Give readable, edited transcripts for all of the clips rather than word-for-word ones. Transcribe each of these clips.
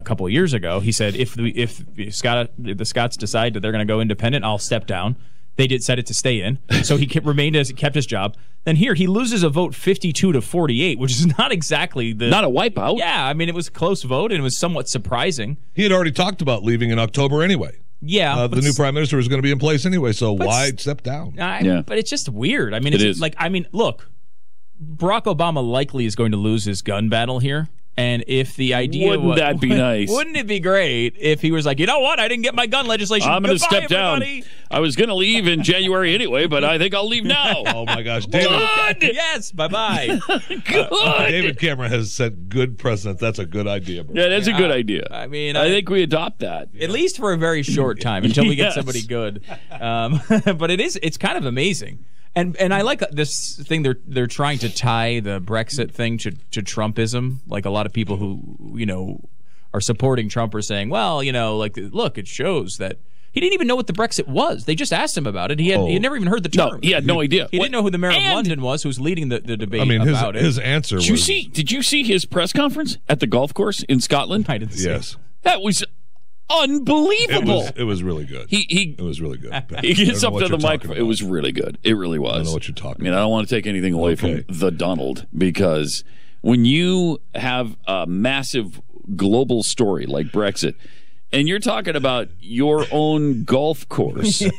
couple of years ago. He said, if the Scots decide that they're going to go independent, I'll step down. They decided to stay in, so he kept his job. Then here he loses a vote 52-48, which is not exactly not a wipeout. Yeah, I mean it was a close vote and it was somewhat surprising. He had already talked about leaving in October anyway. Yeah, the new prime minister was going to be in place anyway, so why step down? But it's just weird. I mean, look, Barack Obama likely is going to lose his gun battle here. And if the idea wouldn't that be nice? Wouldn't it be great if he was like, you know what? I didn't get my gun legislation. I'm going to step everybody. down. I was going to leave in January anyway, but I think I'll leave now. Oh my gosh, David! Yes, bye. David Cameron has set good precedent. That's a good idea. Bro. Yeah, that's a good idea. I mean, I think we adopt that at least for a very short time until we get somebody good. But it's kind of amazing. And I like this thing they're trying to tie the Brexit thing to Trumpism. Like a lot of people who are supporting Trump are saying, well, look, it shows that he didn't even know what the Brexit was. They just asked him about it. He had never even heard the term. No, he had no idea. He didn't know who the mayor of London was, who was leading the debate about it. His answer was... Did you see his press conference at the golf course in Scotland? I didn't see it. That was unbelievable. It was really good. It was really good. He gets up to the microphone. It was really good. It really was. I don't know what you're talking about. I mean, I don't want to take anything away from the Donald, because when you have a massive global story like Brexit, and you're talking about your own golf course. So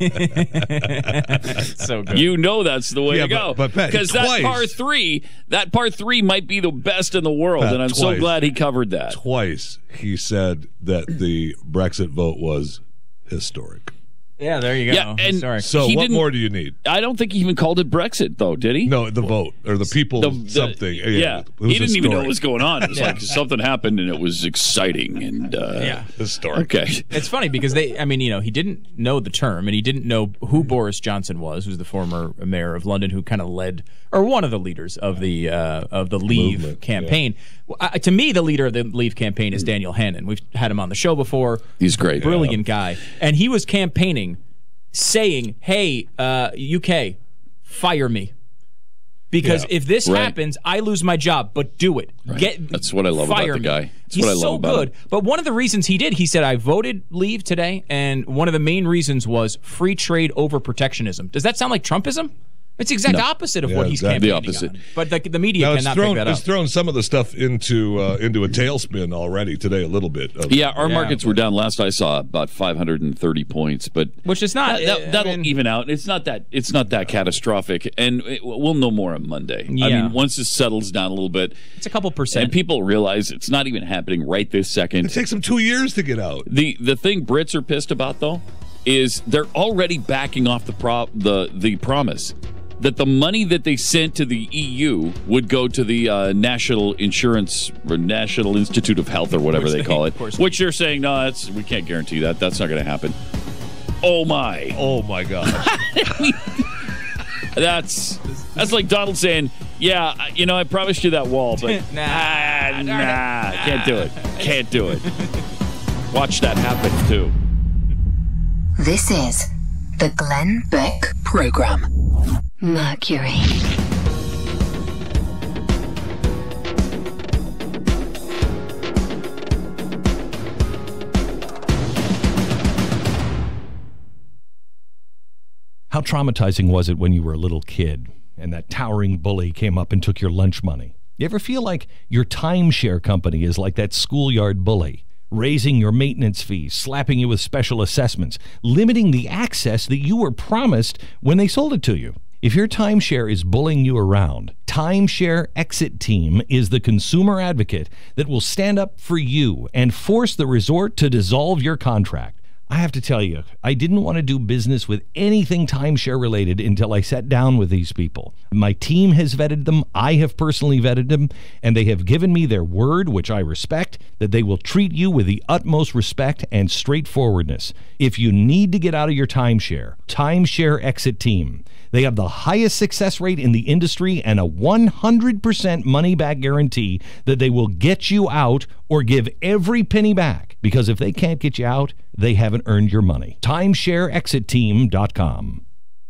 good. You know that's the way to go. But Pat, because that par three might be the best in the world, Pat, and I'm so glad he covered that. Twice he said that the Brexit vote was historic. Yeah, there you go. Yeah, and so what more do you need? I don't think he even called it Brexit, though, did he? No, the vote or the people something. Yeah, he didn't even know what was going on. It was like something happened and it was exciting and historic. Okay, it's funny because he didn't know the term and he didn't know who Boris Johnson was, who's the former mayor of London, who kind of led or one of the leaders of the Leave movement campaign. Yeah. To me, the leader of the Leave campaign is Daniel Hannan. We've had him on the show before. He's great, brilliant guy, and he was campaigning, saying, "Hey, UK, fire me, because if this happens, I lose my job. But do it. Right. That's what I love about the guy. That's He's what I love so about good. him. But one of the reasons he said, I voted Leave today, and one of the main reasons was free trade over protectionism. Does that sound like Trumpism? It's the exact opposite of what he's campaigning on. But the media cannot pick that up. It's thrown some of the stuff into a tailspin already today, a little bit. Our markets were down last I saw about 530 points, but which is not that'll even out. It's not that catastrophic, and we'll know more on Monday. Yeah. I mean, once it settles down a little bit, it's a couple percent, and people realize it's not even happening right this second. It takes them 2 years to get out. The thing Brits are pissed about though is they're already backing off the promise that the money that they sent to the EU would go to the National Insurance or National Institute of Health or whatever they call it, which they're saying, no, we can't guarantee that. That's not going to happen. Oh my gosh. That's like Donald saying, yeah, I promised you that wall, but nah, can't do it. Can't do it. Watch that happen, too. This is the Glenn Beck Program. Mercury. How traumatizing was it when you were a little kid and that towering bully came up and took your lunch money? You ever feel like your timeshare company is like that schoolyard bully, raising your maintenance fees, slapping you with special assessments, limiting the access that you were promised when they sold it to you? If your timeshare is bullying you around, Timeshare Exit Team is the consumer advocate that will stand up for you and force the resort to dissolve your contract. I have to tell you, I didn't want to do business with anything timeshare related until I sat down with these people. My team has vetted them, I have personally vetted them, and they have given me their word, which I respect, that they will treat you with the utmost respect and straightforwardness. If you need to get out of your timeshare, Timeshare Exit Team. They have the highest success rate in the industry and a 100% money-back guarantee that they will get you out or give every penny back. Because if they can't get you out, they haven't earned your money. TimeshareExitTeam.com.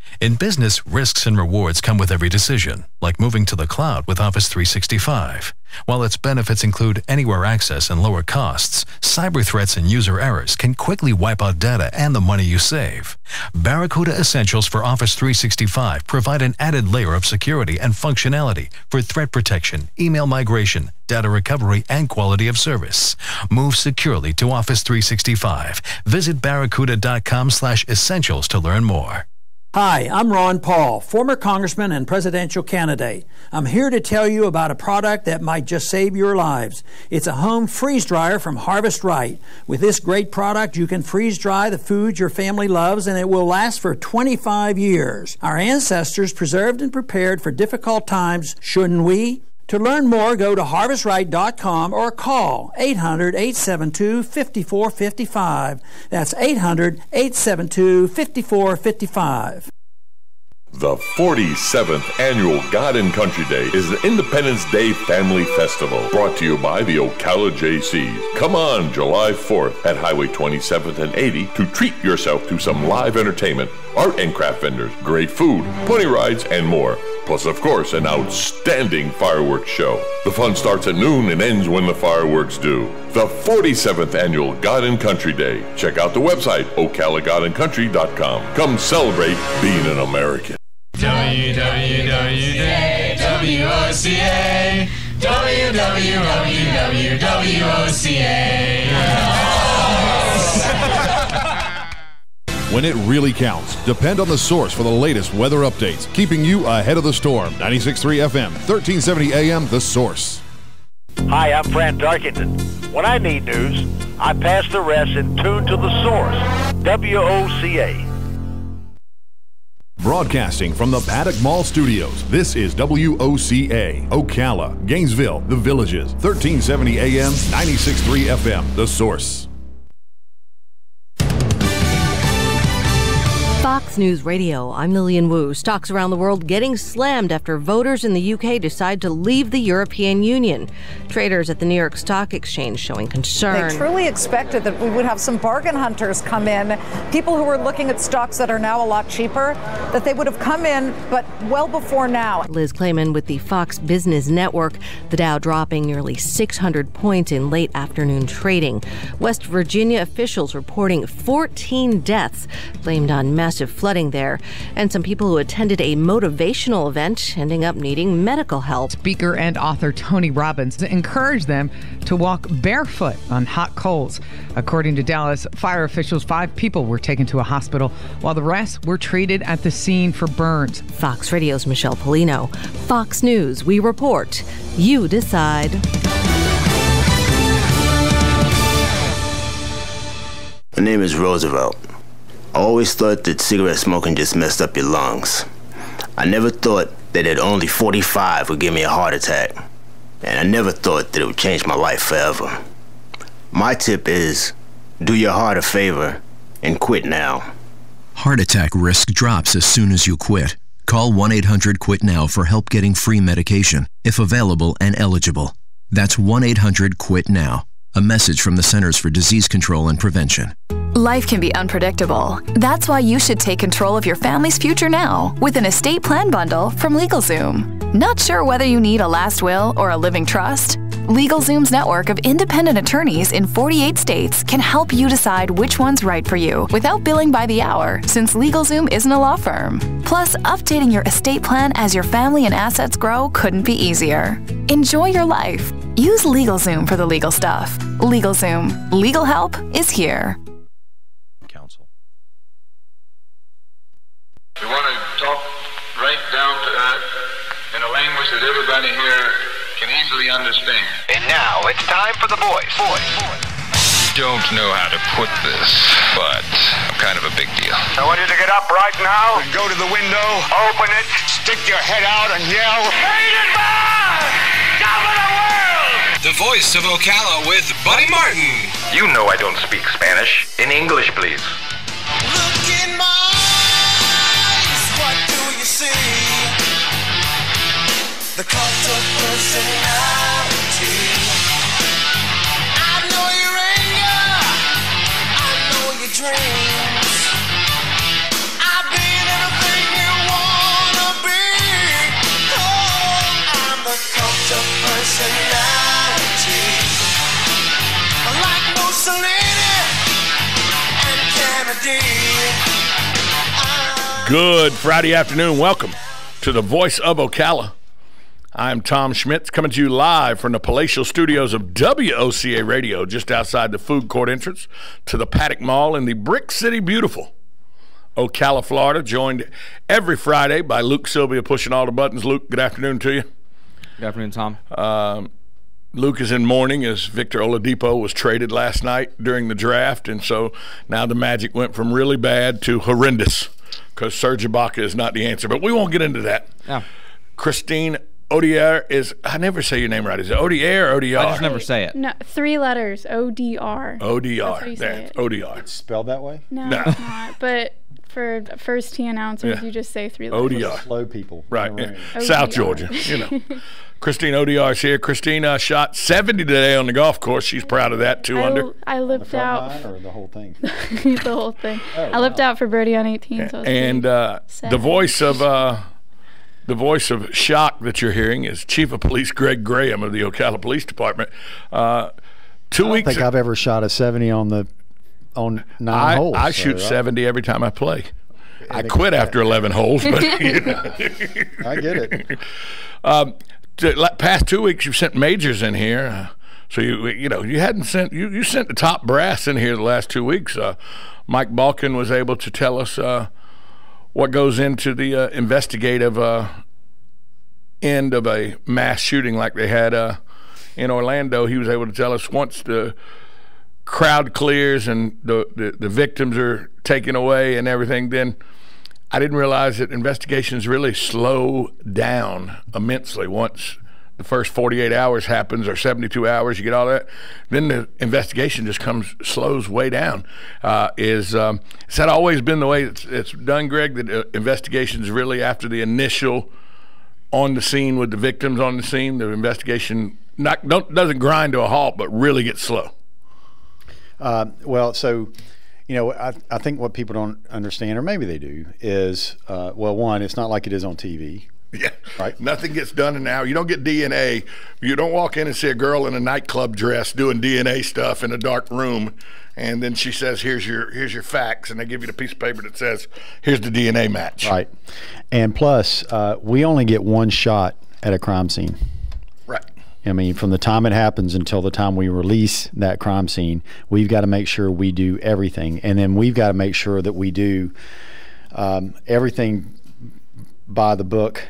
In business, risks and rewards come with every decision, like moving to the cloud with Office 365. While its benefits include anywhere access and lower costs, cyber threats and user errors can quickly wipe out data and the money you save. Barracuda Essentials for Office 365 provide an added layer of security and functionality for threat protection, email migration, data recovery, and quality of service. Move securely to Office 365. Visit barracuda.com/essentials to learn more. Hi, I'm Ron Paul, former congressman and presidential candidate. I'm here to tell you about a product that might just save your lives. It's a home freeze dryer from Harvest Right. With this great product, you can freeze dry the foods your family loves, and it will last for 25 years. Our ancestors preserved and prepared for difficult times, shouldn't we? To learn more, go to harvestright.com or call 800-872-5455. That's 800-872-5455. The 47th Annual God and Country Day is the Independence Day Family Festival, brought to you by the Ocala JCs. Come on July 4th at Highway 27th and 80 to treat yourself to some live entertainment, art and craft vendors, great food, pony rides, and more. Plus, of course, an outstanding fireworks show. The fun starts at noon and ends when the fireworks do. The 47th Annual God and Country Day. Check out the website, ocalagodandcountry.com. Come celebrate being an American. WWWOCA, When it really counts, depend on the source for the latest weather updates, keeping you ahead of the storm. 96.3 FM, 1370 AM, The Source. Hi, I'm Fran Darkington. When I need news, I pass the rest and tune to the source. WOCA. Broadcasting from the Paddock Mall Studios, this is WOCA, Ocala, Gainesville, The Villages, 1370 AM, 96.3 FM, The Source. Fox News Radio, I'm Lillian Wu. Stocks around the world getting slammed after voters in the UK decide to leave the European Union. Traders at the New York Stock Exchange showing concern. They truly expected that we would have some bargain hunters come in, people who were looking at stocks that are now a lot cheaper, that they would have come in, but well before now. Liz Clayman with the Fox Business Network. The Dow dropping nearly 600 points in late afternoon trading. West Virginia officials reporting 14 deaths blamed on massive flooding there, and some people who attended a motivational event ending up needing medical help. Speaker and author Tony Robbins encouraged them to walk barefoot on hot coals. According to Dallas fire officials, 5 people were taken to a hospital while the rest were treated at the scene for burns. Fox Radio's Michelle Polino. Fox News, we report. You decide. My name is Roosevelt. I always thought that cigarette smoking just messed up your lungs. I never thought that at only 45 would give me a heart attack. And I never thought that it would change my life forever. My tip is, do your heart a favor and quit now. Heart attack risk drops as soon as you quit. Call 1-800-QUIT-NOW for help getting free medication, if available and eligible. That's 1-800-QUIT-NOW. A message from the Centers for Disease Control and Prevention. Life can be unpredictable. That's why you should take control of your family's future now with an estate plan bundle from LegalZoom. Not sure whether you need a last will or a living trust? LegalZoom's network of independent attorneys in 48 states can help you decide which one's right for you without billing by the hour, since LegalZoom isn't a law firm. Plus, updating your estate plan as your family and assets grow couldn't be easier. Enjoy your life. Use LegalZoom for the legal stuff. LegalZoom. Legal help is here. We want to talk right down to earth in a language that everybody here can easily understand. And now it's time for the voice. Don't know how to put this, but I'm kind of a big deal. I want you to get up right now. Go to the window, Open it. stick your head out and yell, Hated by top of the world. The voice of Ocala with Buddy Martin. You know I don't speak Spanish. In English, please. Look in my eyes, what do you see? The cult of personality. I know your anger, I know your dreams. I've been everything you Good Friday afternoon. Welcome to the Voice of Ocala. I'm Tom Schmitz, coming to you live from the palatial studios of WOCA Radio, just outside the food court entrance to the Paddock Mall in the Brick City Beautiful, Ocala, Florida. Joined every Friday by Luke Sylvia, pushing all the buttons. Luke, good afternoon to you. Good afternoon, Tom. Luke is in mourning as Victor Oladipo was traded last night during the draft, and so now the Magic went from really bad to horrendous because Serge Ibaka is not the answer. But we won't get into that. Yeah. Christine Odier is, I never say your name right. Is it Odier or Odier? I just never say it. No, 3 letters, O-D-R. ODR. That's how you say it. ODR. It's spelled that way? No, it's not. But for first T announcers, you just say 3 letters. ODR. Slow people. Right. South Georgia, you know. Christine Odiar is here. Christine shot 70 today on the golf course. She's proud of that, 2 under. I lipped out. Or the whole thing? The whole thing. I lipped out for birdie on 18. So I was and the voice of shock that you're hearing is Chief of Police Greg Graham of the Ocala Police Department. 2 I don't think I've ever shot a 70 on 9 holes. I shoot 70 every time I play. I quit after 11 holes, but you know. I get it. The past 2 weeks you've sent majors in here, so you hadn't sent you sent the top brass in here the last 2 weeks. Mike Balkin was able to tell us what goes into the investigative end of a mass shooting like they had in Orlando. He was able to tell us once the crowd clears and the victims are taken away and everything, then I didn't realize that investigations really slow down immensely once the first 48 hours happens or 72 hours, you get all that. Then the investigation just slows way down. Has that always been the way it's done, Greg, that investigations really after the initial on the scene with the victims on the scene, the investigation doesn't grind to a halt but really gets slow? Well, so... You know, I think what people don't understand, or maybe they do, is, well, one, it's not like it is on TV. Yeah, right. Nothing gets done now. You don't get DNA. You don't walk in and see a girl in a nightclub dress doing DNA stuff in a dark room, and then she says, "Here's your facts," and they give you the piece of paper that says, "Here's the DNA match." Right. And plus, we only get one shot at a crime scene. Right. I mean, from the time it happens until the time we release that crime scene, we've got to make sure we do everything. And then we've got to make sure that we do everything by the book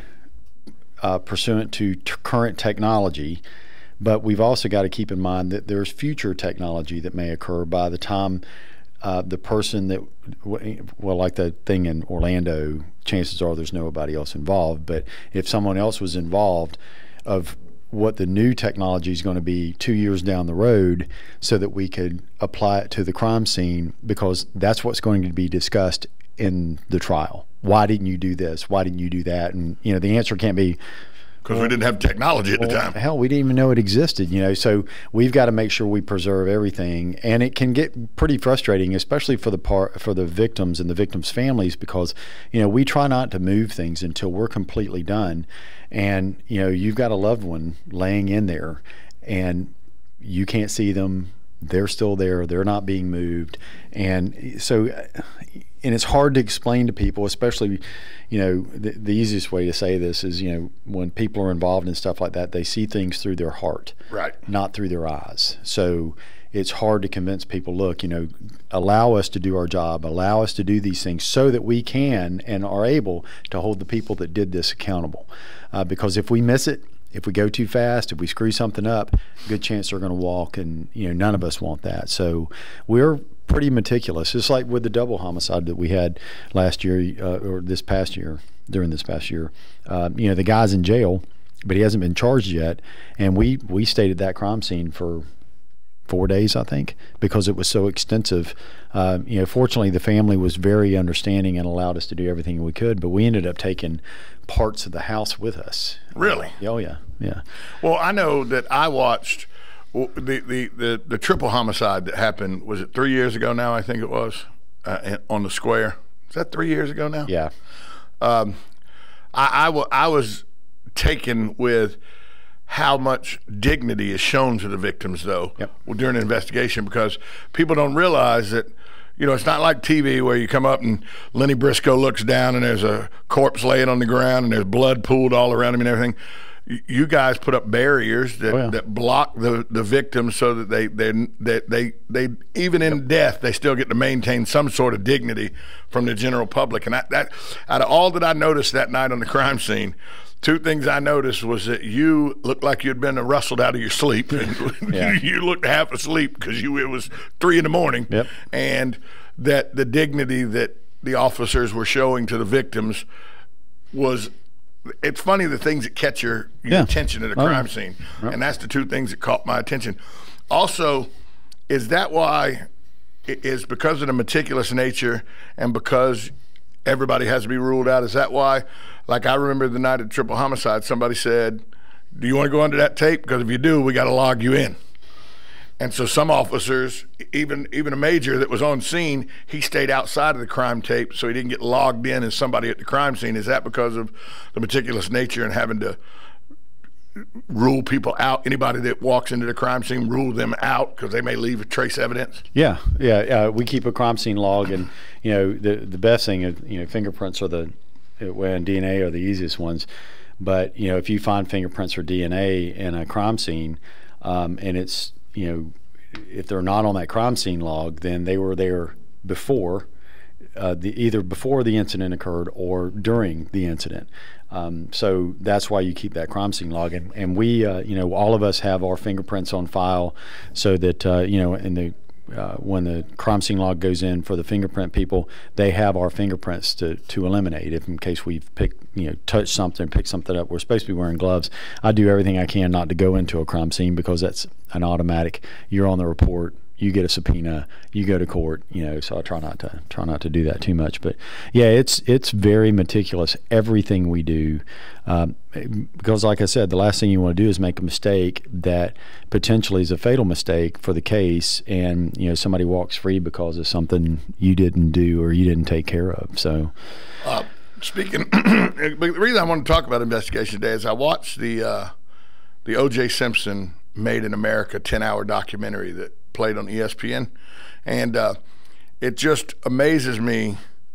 pursuant to current technology. But we've also got to keep in mind that there's future technology that may occur by the time the person that, well, like the thing in Orlando, chances are there's nobody else involved. But if someone else was involved, of what the new technology is going to be 2 years down the road, so that we could apply it to the crime scene, because that's what's going to be discussed in the trial. Why didn't you do this? Why didn't you do that? And you know, the answer can't be because we didn't have technology at the time. Hell, we didn't even know it existed. You know, so we've got to make sure we preserve everything, and it can get pretty frustrating, especially for the victims and the victims' families, because you know, we try not to move things until we're completely done. And you know, you've got a loved one laying in there and you can't see them, they're still there, they're not being moved. And so, and it's hard to explain to people, especially, you know, the easiest way to say this is, you know, when people are involved in stuff like that, they see things through their heart, right, not through their eyes. So it's hard to convince people, look, you know, allow us to do our job, allow us to do these things so that we can and are able to hold the people that did this accountable. Because if we miss it, if we go too fast, if we screw something up, good chance they're going to walk, and you know, none of us want that. So we're pretty meticulous. It's like with the double homicide that we had last year, or this past year, during this past year. You know, the guy's in jail, but he hasn't been charged yet, and we stayed at that crime scene for 4 days, I think, because it was so extensive. You know, fortunately, the family was very understanding and allowed us to do everything we could, but we ended up taking parts of the house with us. Really? Oh, yeah, yeah. Well, I know that I watched the triple homicide that happened, was it 3 years ago now, I think it was, on the square. Is that 3 years ago now? Yeah. I was taken with how much dignity is shown to the victims, though, during the investigation, because people don't realize that, it's not like TV where you come up and Lenny Briscoe looks down and there's a corpse laying on the ground and there's blood pooled all around him and everything. You guys put up barriers that block the victims so that they even in death they still get to maintain some sort of dignity from the general public. And that out of all that I noticed that night on the crime scene, two things I noticed was that you looked like you'd been rustled out of your sleep. You looked half asleep because it was 3 a.m. Yep. And that the dignity that the officers were showing to the victims was. It's funny the things that catch your attention at a crime scene, and that's the two things that caught my attention. Also, is that why it is because of the meticulous nature and because everybody has to be ruled out? Is that why, like I remember the night of triple homicide, somebody said, do you want to go under that tape? Because if you do, we got to log you in. And so some officers, even a major that was on scene, he stayed outside of the crime tape so he didn't get logged in as somebody at the crime scene. Is that because of the meticulous nature and having to rule people out? Anybody that walks into the crime scene, rule them out because they may leave trace evidence? Yeah. We keep a crime scene log, and the best thing is fingerprints and DNA are the easiest ones. But if you find fingerprints or DNA in a crime scene, and it's if they're not on that crime scene log, then they were there before, either before the incident occurred or during the incident. So that's why you keep that crime scene log. And we, all of us have our fingerprints on file so that, when the crime scene log goes in for the fingerprint people, they have our fingerprints to eliminate if in case we've touched something, picked something up. We're supposed to be wearing gloves. I do everything I can not to go into a crime scene because that's an automatic. You're on the report, you get a subpoena, you go to court, so I try not to do that too much. But yeah, it's very meticulous, everything we do, because like I said, the last thing you want to do is make a mistake that potentially is a fatal mistake for the case, and somebody walks free because of something you didn't do or you didn't take care of. So speaking the reason I want to talk about investigation today is I watched the O.J. Simpson Made in America 10-hour documentary that played on ESPN, and it just amazes me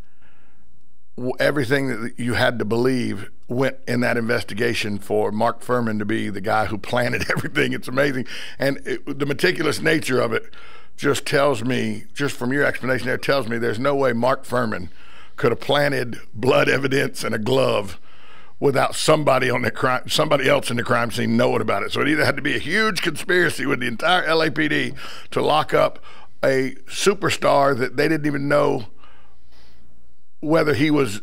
everything that you had to believe went in that investigation for Mark Furman to be the guy who planted everything. It's amazing, and the meticulous nature of it just tells me, just from your explanation there, tells me there's no way Mark Furman could have planted blood evidence in a glove without somebody else in the crime scene knowing about it. So it either had to be a huge conspiracy with the entire LAPD to lock up a superstar that they didn't even know whether he was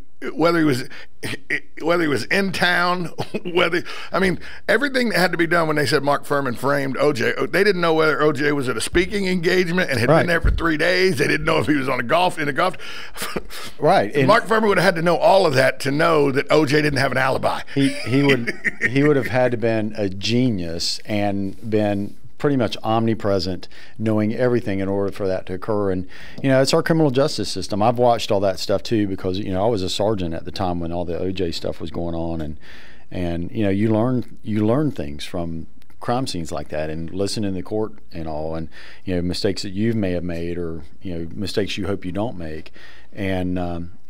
in town, everything that had to be done when they said Mark Furman framed OJ. They didn't know whether OJ was at a speaking engagement and had been there for 3 days. They didn't know if he was on a golf. Right. And Mark Furman would have had to know all of that to know that OJ didn't have an alibi. He would have had to been a genius and been pretty much omnipresent, knowing everything in order for that to occur. And it's our criminal justice system. I've watched all that stuff too because I was a sergeant at the time when all the OJ stuff was going on, and you learn things from crime scenes like that and listen in the court and all, and mistakes that you may have made or mistakes you hope you don't make, and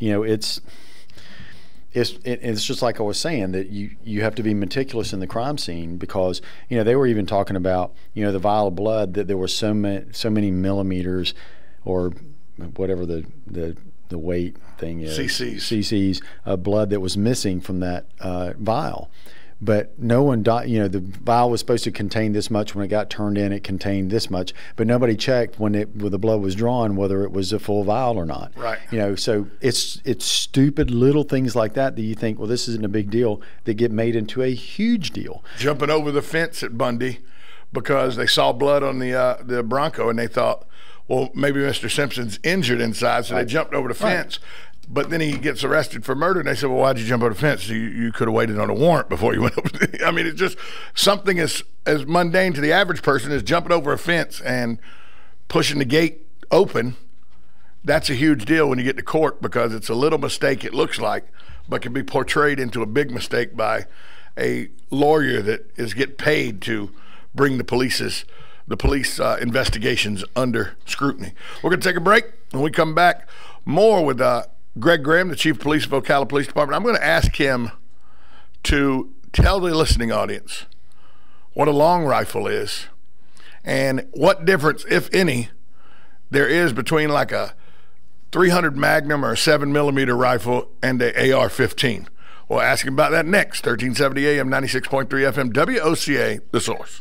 it's just like I was saying, that you have to be meticulous in the crime scene because they were even talking about the vial of blood, that there were so many millimeters or whatever the weight thing is, cc's of blood that was missing from that vial. But no one died. The vial was supposed to contain this much. When it got turned in, it contained this much. But nobody checked when the blood was drawn whether it was a full vial or not. Right. So it's stupid little things like that you think, well, this isn't a big deal, that get made into a huge deal. Jumping over the fence at Bundy because they saw blood on the Bronco and they thought, well, maybe Mr. Simpson's injured inside, so they jumped over the fence. But then he gets arrested for murder, and they said, well, why'd you jump over the fence? You could have waited on a warrant before you went over. It's just something as mundane to the average person as jumping over a fence and pushing the gate open. That's a huge deal when you get to court because it's a little mistake, it looks like, but can be portrayed into a big mistake by a lawyer that is get paid to bring the police's the police investigations under scrutiny. We're going to take a break. When we come back, more with Greg Graham, the Chief of Police of Ocala Police Department. I'm going to ask him to tell the listening audience what a long rifle is and what difference, if any, there is between like a 300 Magnum or a 7mm rifle and a AR-15. We'll ask him about that next. 1370 AM, 96.3 FM, WOCA, The Source.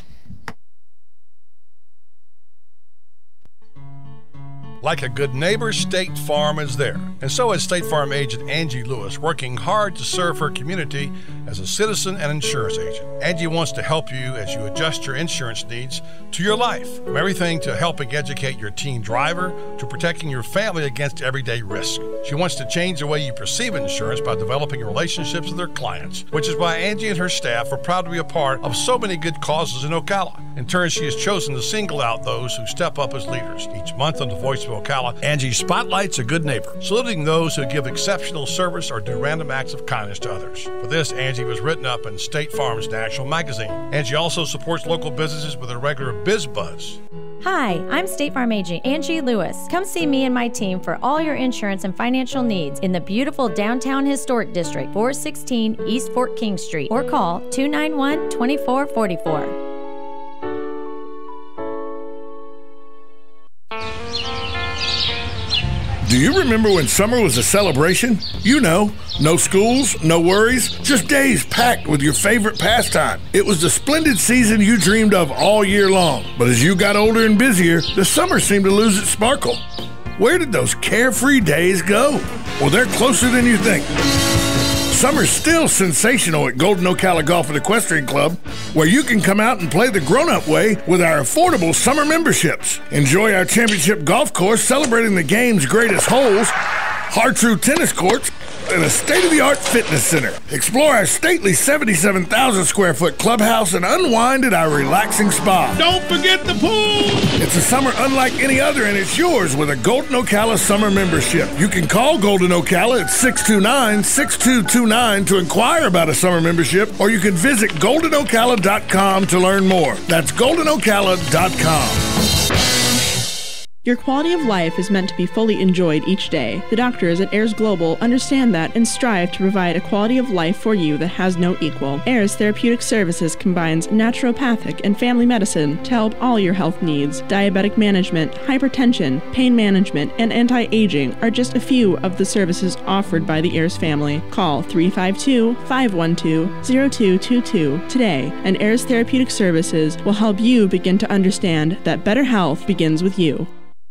Like a good neighbor, State Farm is there. And so is State Farm agent Angie Lewis, working hard to serve her community as a citizen and insurance agent. Angie wants to help you as you adjust your insurance needs to your life. From everything to helping educate your teen driver to protecting your family against everyday risk. She wants to change the way you perceive insurance by developing relationships with her clients, which is why Angie and her staff are proud to be a part of so many good causes in Ocala. In turn, she has chosen to single out those who step up as leaders. Each month on the Voice of Ocala, Angie spotlights a good neighbor, saluting those who give exceptional service or do random acts of kindness to others. For this, Angie was written up in State Farm's National Magazine. Angie also supports local businesses with a regular Biz Buzz. Hi, I'm State Farm agent Angie Lewis. Come see me and my team for all your insurance and financial needs in the beautiful downtown historic district, 416 East Fort King Street, or call 291-2444. Do you remember when summer was a celebration? You know, no schools, no worries, just days packed with your favorite pastime. It was the splendid season you dreamed of all year long. But as you got older and busier, the summer seemed to lose its sparkle. Where did those carefree days go? Well, they're closer than you think. Summer's still sensational at Golden Ocala Golf and Equestrian Club, where you can come out and play the grown-up way with our affordable summer memberships. Enjoy our championship golf course celebrating the game's greatest holes, hard-true tennis courts, and a state-of-the-art fitness center. Explore our stately 77,000-square-foot clubhouse and unwind at our relaxing spa. Don't forget the pool! It's a summer unlike any other, and it's yours with a Golden Ocala summer membership. You can call Golden Ocala at 629-6229 to inquire about a summer membership, or you can visit goldenocala.com to learn more. That's goldenocala.com. Your quality of life is meant to be fully enjoyed each day. The doctors at Ayers Global understand that and strive to provide a quality of life for you that has no equal. Ayers Therapeutic Services combines naturopathic and family medicine to help all your health needs. Diabetic management, hypertension, pain management, and anti-aging are just a few of the services offered by the Ayers family. Call 352-512-0222 today, and Ayers Therapeutic Services will help you begin to understand that better health begins with you.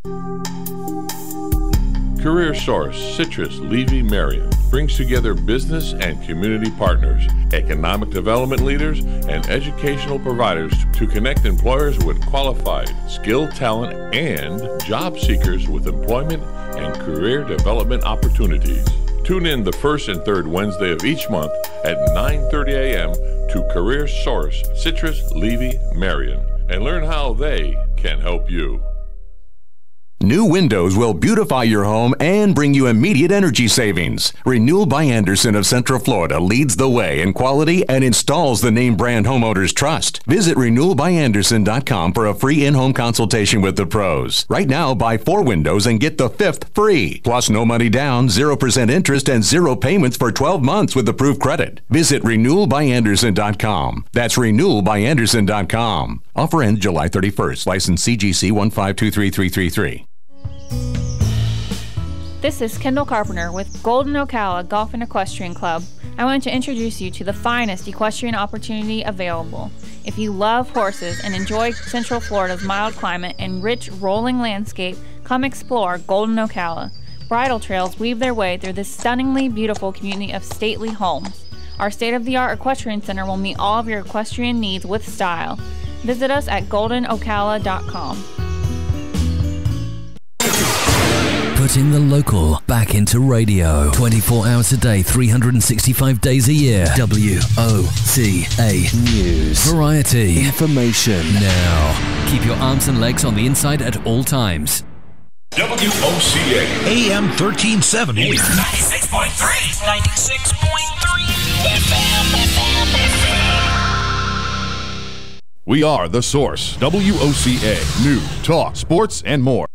Career Source Citrus Levy Marion brings together business and community partners, economic development leaders, and educational providers to connect employers with qualified, skilled talent and job seekers with employment and career development opportunities. Tune in the first and third Wednesday of each month at 9:30 a.m. to Career Source Citrus Levy Marion and learn how they can help you. New windows will beautify your home and bring you immediate energy savings. Renewal by Anderson of Central Florida leads the way in quality and installs the name brand homeowners trust. Visit renewalbyanderson.com for a free in-home consultation with the pros. Right now, buy 4 windows and get the 5th free. Plus, no money down, 0% interest, and 0 payments for 12 months with approved credit. Visit renewalbyanderson.com. That's renewalbyanderson.com. Offer ends July 31st. License CGC 1523333. This is Kendall Carpenter with Golden Ocala Golf and Equestrian Club. I want to introduce you to the finest equestrian opportunity available. If you love horses and enjoy Central Florida's mild climate and rich rolling landscape, come explore Golden Ocala. Bridle trails weave their way through this stunningly beautiful community of stately homes. Our state-of-the-art equestrian center will meet all of your equestrian needs with style. Visit us at goldenocala.com. Putting the local back into radio. 24 hours a day, 365 days a year. WOCA News. Variety. Information. Now. Keep your arms and legs on the inside at all times. WOCA AM 1370. 96.3. 96.3 FM. We are The Source, WOCA, news, talk, sports, and more.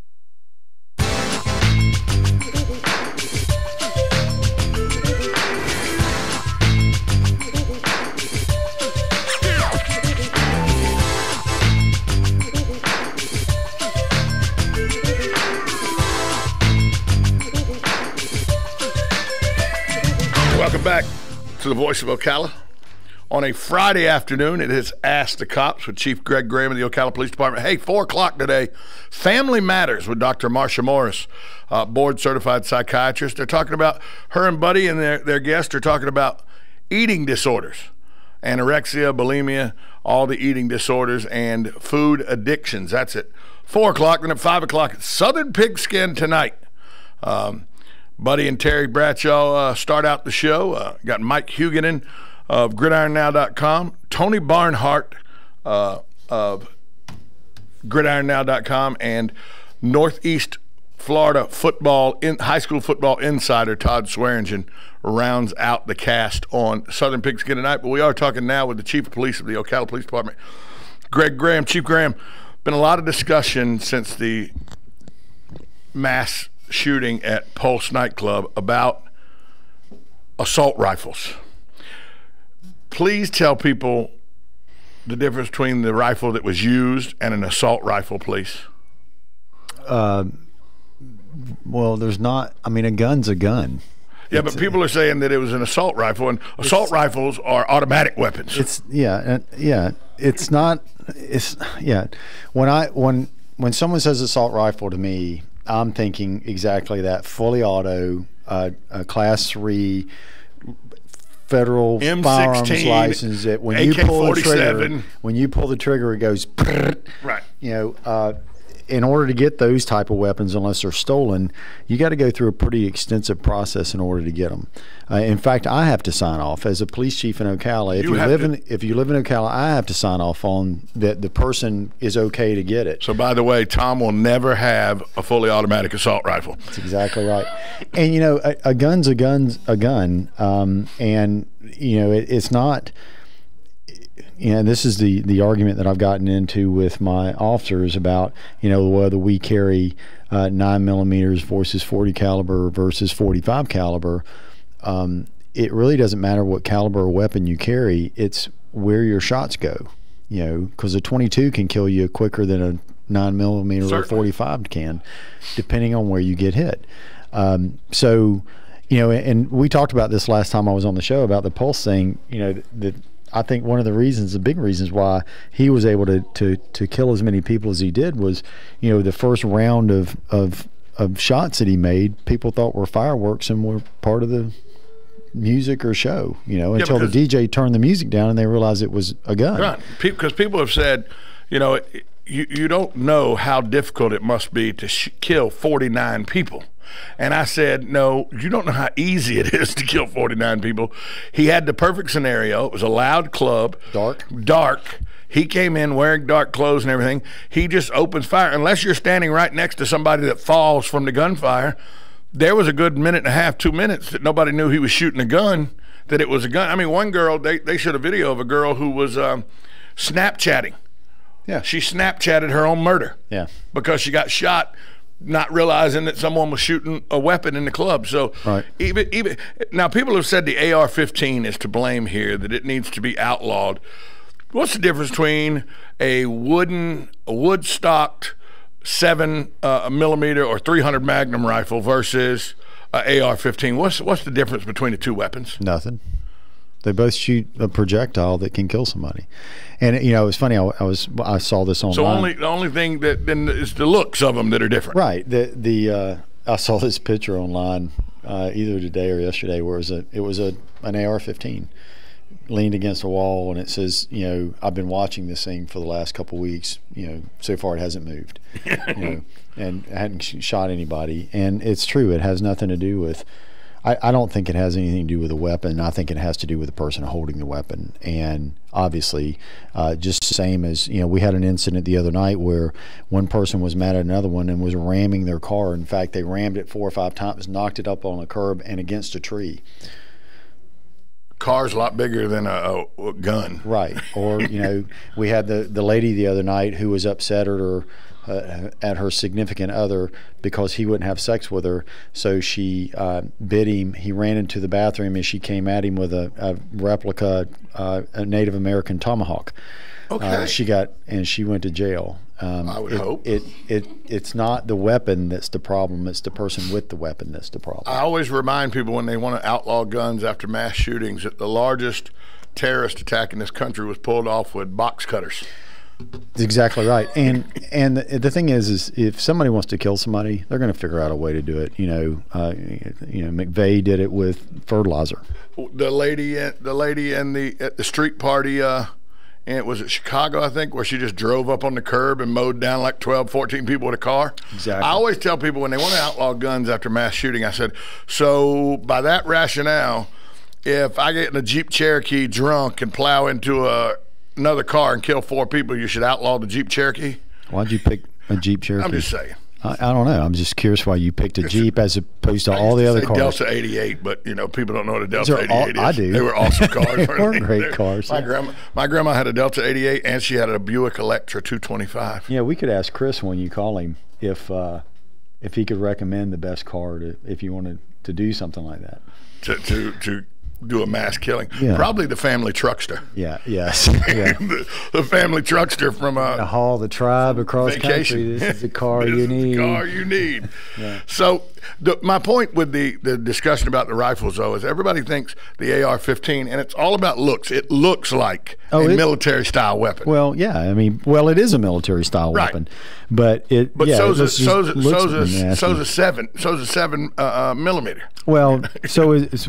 Welcome back to the Voice of Ocala. On a Friday afternoon, it is Ask the Cops with Chief Greg Graham of the Ocala Police Department. Hey, 4 o'clock today, Family Matters with Dr. Marsha Morris, board-certified psychiatrist. They're talking about, her and Buddy and their guests are talking about eating disorders, anorexia, bulimia, all the eating disorders, and food addictions. That's at 4 o'clock. Then at 5 o'clock, Southern Pigskin tonight. Buddy and Terry Bradshaw start out the show. Got Mike Huguenin of GridironNow.com, Tony Barnhart of GridironNow.com, and Northeast Florida high school football insider Todd Swearingen rounds out the cast on Southern Pigskin tonight. But we are talking now with the Chief of Police of the Ocala Police Department, Greg Graham. Chief Graham, been a lot of discussion since the mass shooting at Pulse nightclub about assault rifles. Please tell people the difference between the rifle that was used and an assault rifle, please. Well, there's not. I mean, a gun's a gun. Yeah, but people are saying that it was an assault rifle, and assault rifles are automatic weapons. It's It's not. It's When someone says assault rifle to me, I'm thinking exactly that: fully auto, a Class 3 federal M16, firearms license. That when you pull the trigger, it goes. Right. You know, in order to get those type of weapons, unless they're stolen, you got to go through a pretty extensive process in order to get them. In fact, I have to sign off as a police chief in Ocala. If you live in Ocala, I have to sign off on that the person is okay to get it. So, by the way, Tom will never have a fully automatic assault rifle. That's exactly right. And you know, a gun, and you know, it's not. You know, this is the argument that I've gotten into with my officers about, you know, whether we carry 9mm versus 40 caliber versus 45 caliber. It really doesn't matter what caliber of weapon you carry. It's where your shots go, you know, because a 22 can kill you quicker than a 9mm or 45 can, depending on where you get hit. So, you know, and we talked about this last time I was on the show about the Pulse thing, you know, I think one of the big reasons why he was able to kill as many people as he did was, you know, the first round of shots that he made, people thought were fireworks and were part of the music or show, you know, until the DJ turned the music down and they realized it was a gun. Right, because people have said, you know, you don't know how difficult it must be to kill 49 people. And I said, no, you don't know how easy it is to kill 49 people. He had the perfect scenario. It was a loud club. Dark. He came in wearing dark clothes and everything. He just opens fire. Unless you're standing right next to somebody that falls from the gunfire, there was a good minute and a half, 2 minutes that nobody knew he was shooting a gun, that it was a gun. I mean, one girl, they showed a video of a girl who was Snapchatting. Yeah. She Snapchatted her own murder. Yeah. Because she got shot, not realizing that someone was shooting a weapon in the club. So even now, people have said the AR-15 is to blame here, that it needs to be outlawed. What's the difference between a wood-stocked 7mm or 300 Magnum rifle versus a AR-15? What's the difference between the two weapons? Nothing. They both shoot a projectile that can kill somebody. And you know, it was funny. I saw this online. So the only thing that then is the looks of them that are different. Right. I saw this picture online either today or yesterday where it was an AR-15 leaned against a wall, and it says, you know, I've been watching this thing for the last couple of weeks. You know, so far it hasn't moved. You know, and hadn't shot anybody. And it's true. It has nothing to do with. I don't think it has anything to do with a weapon. I think it has to do with the person holding the weapon. And obviously, just the same as, you know, we had an incident the other night where one person was mad at another one and was ramming their car. In fact, they rammed it 4 or 5 times, knocked it up on a curb and against a tree. car's a lot bigger than a gun. Right. Or, we had the lady the other night who was upset at her significant other because he wouldn't have sex with her. So she bit him. He ran into the bathroom and she came at him with a replica, a Native American tomahawk. Okay. She went to jail. I would hope. It's not the weapon that's the problem. It's the person with the weapon that's the problem. I always remind people when they want to outlaw guns after mass shootings that the largest terrorist attack in this country was pulled off with box cutters. That's exactly right. And the thing is if somebody wants to kill somebody, they're going to figure out a way to do it. McVeigh did it with fertilizer. The lady at the street party. And it was at Chicago, I think, where she just drove up on the curb and mowed down like 12, 14 people with a car. Exactly. I always tell people when they want to outlaw guns after mass shooting, I said, so by that rationale, if I get in a Jeep Cherokee drunk and plow into another car and kill 4 people, you should outlaw the Jeep Cherokee? Why'd you pick a Jeep Cherokee? I'm just saying. I don't know. I'm just curious why you picked a Jeep as opposed to all the other cars. Delta 88, but people don't know what a Delta 88 is. I do. They were awesome cars. They were great cars. My grandma had a Delta 88, and she had a Buick Electra 225. Yeah, we could ask Chris when you call him if he could recommend the best car if you wanted to do something like that. To do a mass killing. Yeah. Probably the family truckster. Yeah. Yes. Yeah. the family truckster from to haul the tribe across vacation. Country. This is the car you need. The car you need. Yeah. So my point with the discussion about the rifles, though, is everybody thinks the AR-15, and it's all about looks. It looks like a military-style weapon. Well, yeah. I mean, it is a military-style weapon, but so's a 7 millimeter. Well, so is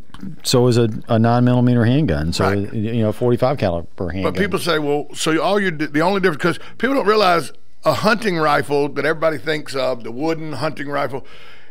a 9mm handgun. So right. 45 caliber handgun. But people say, well, so the only difference, because people don't realize a hunting rifle that everybody thinks of, the wooden hunting rifle,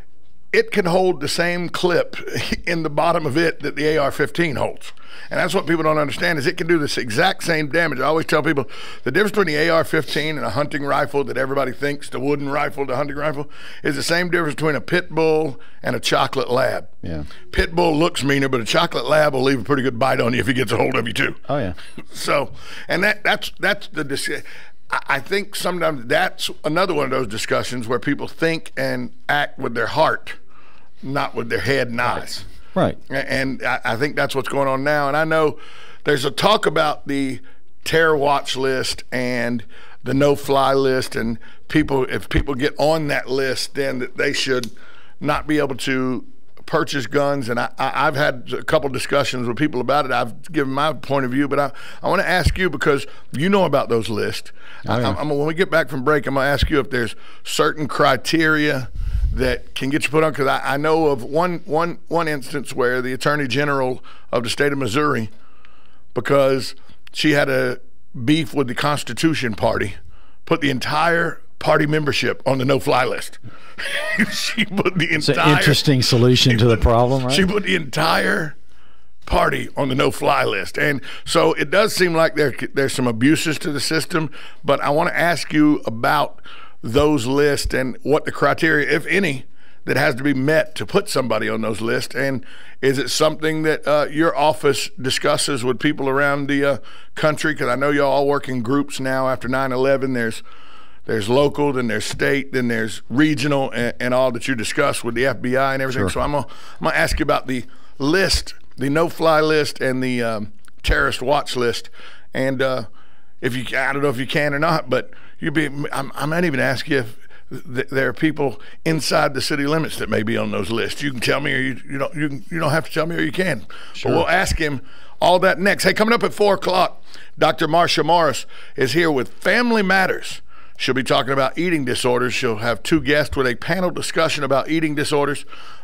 it can hold the same clip in the bottom of it that the AR-15 holds. And that's what people don't understand, is it can do this exact same damage. I always tell people the difference between the AR-15 and a hunting rifle that everybody thinks, the wooden rifle, the hunting rifle, is the same difference between a pit bull and a chocolate lab. Yeah. Pit bull looks meaner, but a chocolate lab will leave a pretty good bite on you if he gets a hold of you too. Oh yeah. So, and that's the I think sometimes that's another one of those discussions where people think and act with their heart, not with their head and eyes. Right. And I think that's what's going on now. And I know there's a talk about the terror watch list and the no-fly list, and if people get on that list, then they should not be able to purchase guns. And I've had a couple discussions with people about it. I've given my point of view, but I want to ask you, because you know about those lists. Oh, yeah. When we get back from break, I'm going to ask you if there's certain criteria that can get you put on, because I know of one instance where the Attorney General of the state of Missouri, because she had a beef with the Constitution Party, put the entire party membership on the no-fly list. She put the entire. It's an interesting solution to the problem, right? She put the entire party on the no-fly list, and so it does seem like there's some abuses to the system. But I want to ask you about those lists and what the criteria, if any, that has to be met to put somebody on those lists. And is it something that your office discusses with people around the country? Because I know y'all all work in groups now after 9/11. There's local, then there's state, then there's regional, and all that you discuss with the FBI and everything. Sure. So I'm gonna ask you about the list, the no-fly list, and the terrorist watch list. And if you, I don't know if you can or not, but I might even ask you if there are people inside the city limits that may be on those lists. You can tell me, or you don't have to tell me, or you can. Sure. But we'll ask him all that next. Hey, coming up at 4 o'clock, Dr. Marsha Morris is here with Family Matters. She'll be talking about eating disorders. She'll have 2 guests with a panel discussion about eating disorders.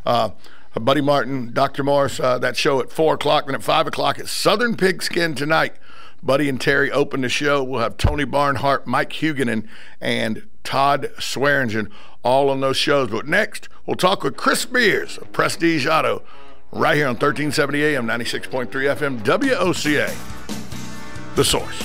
Buddy Martin, Dr. Morris, that show at 4 o'clock. Then at 5 o'clock, it's Southern Pigskin tonight. Buddy and Terry open the show. We'll have Tony Barnhart, Mike Huguenin, and Todd Swearingen all on those shows. But next, we'll talk with Chris Beers of Prestige Auto right here on 1370 AM, 96.3 FM, WOCA, The Source.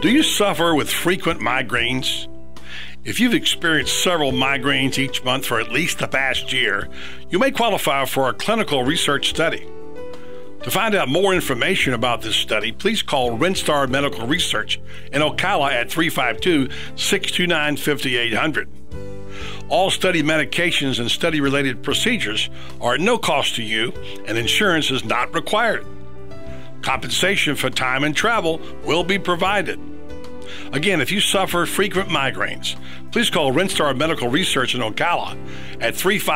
Do you suffer with frequent migraines? If you've experienced several migraines each month for at least the past year, you may qualify for a clinical research study. To find out more information about this study, please call Rinstar Medical Research in Ocala at 352-629-5800. All study medications and study-related procedures are at no cost to you, and insurance is not required. Compensation for time and travel will be provided. Again, if you suffer frequent migraines, please call Rinstar Medical Research in Ocala at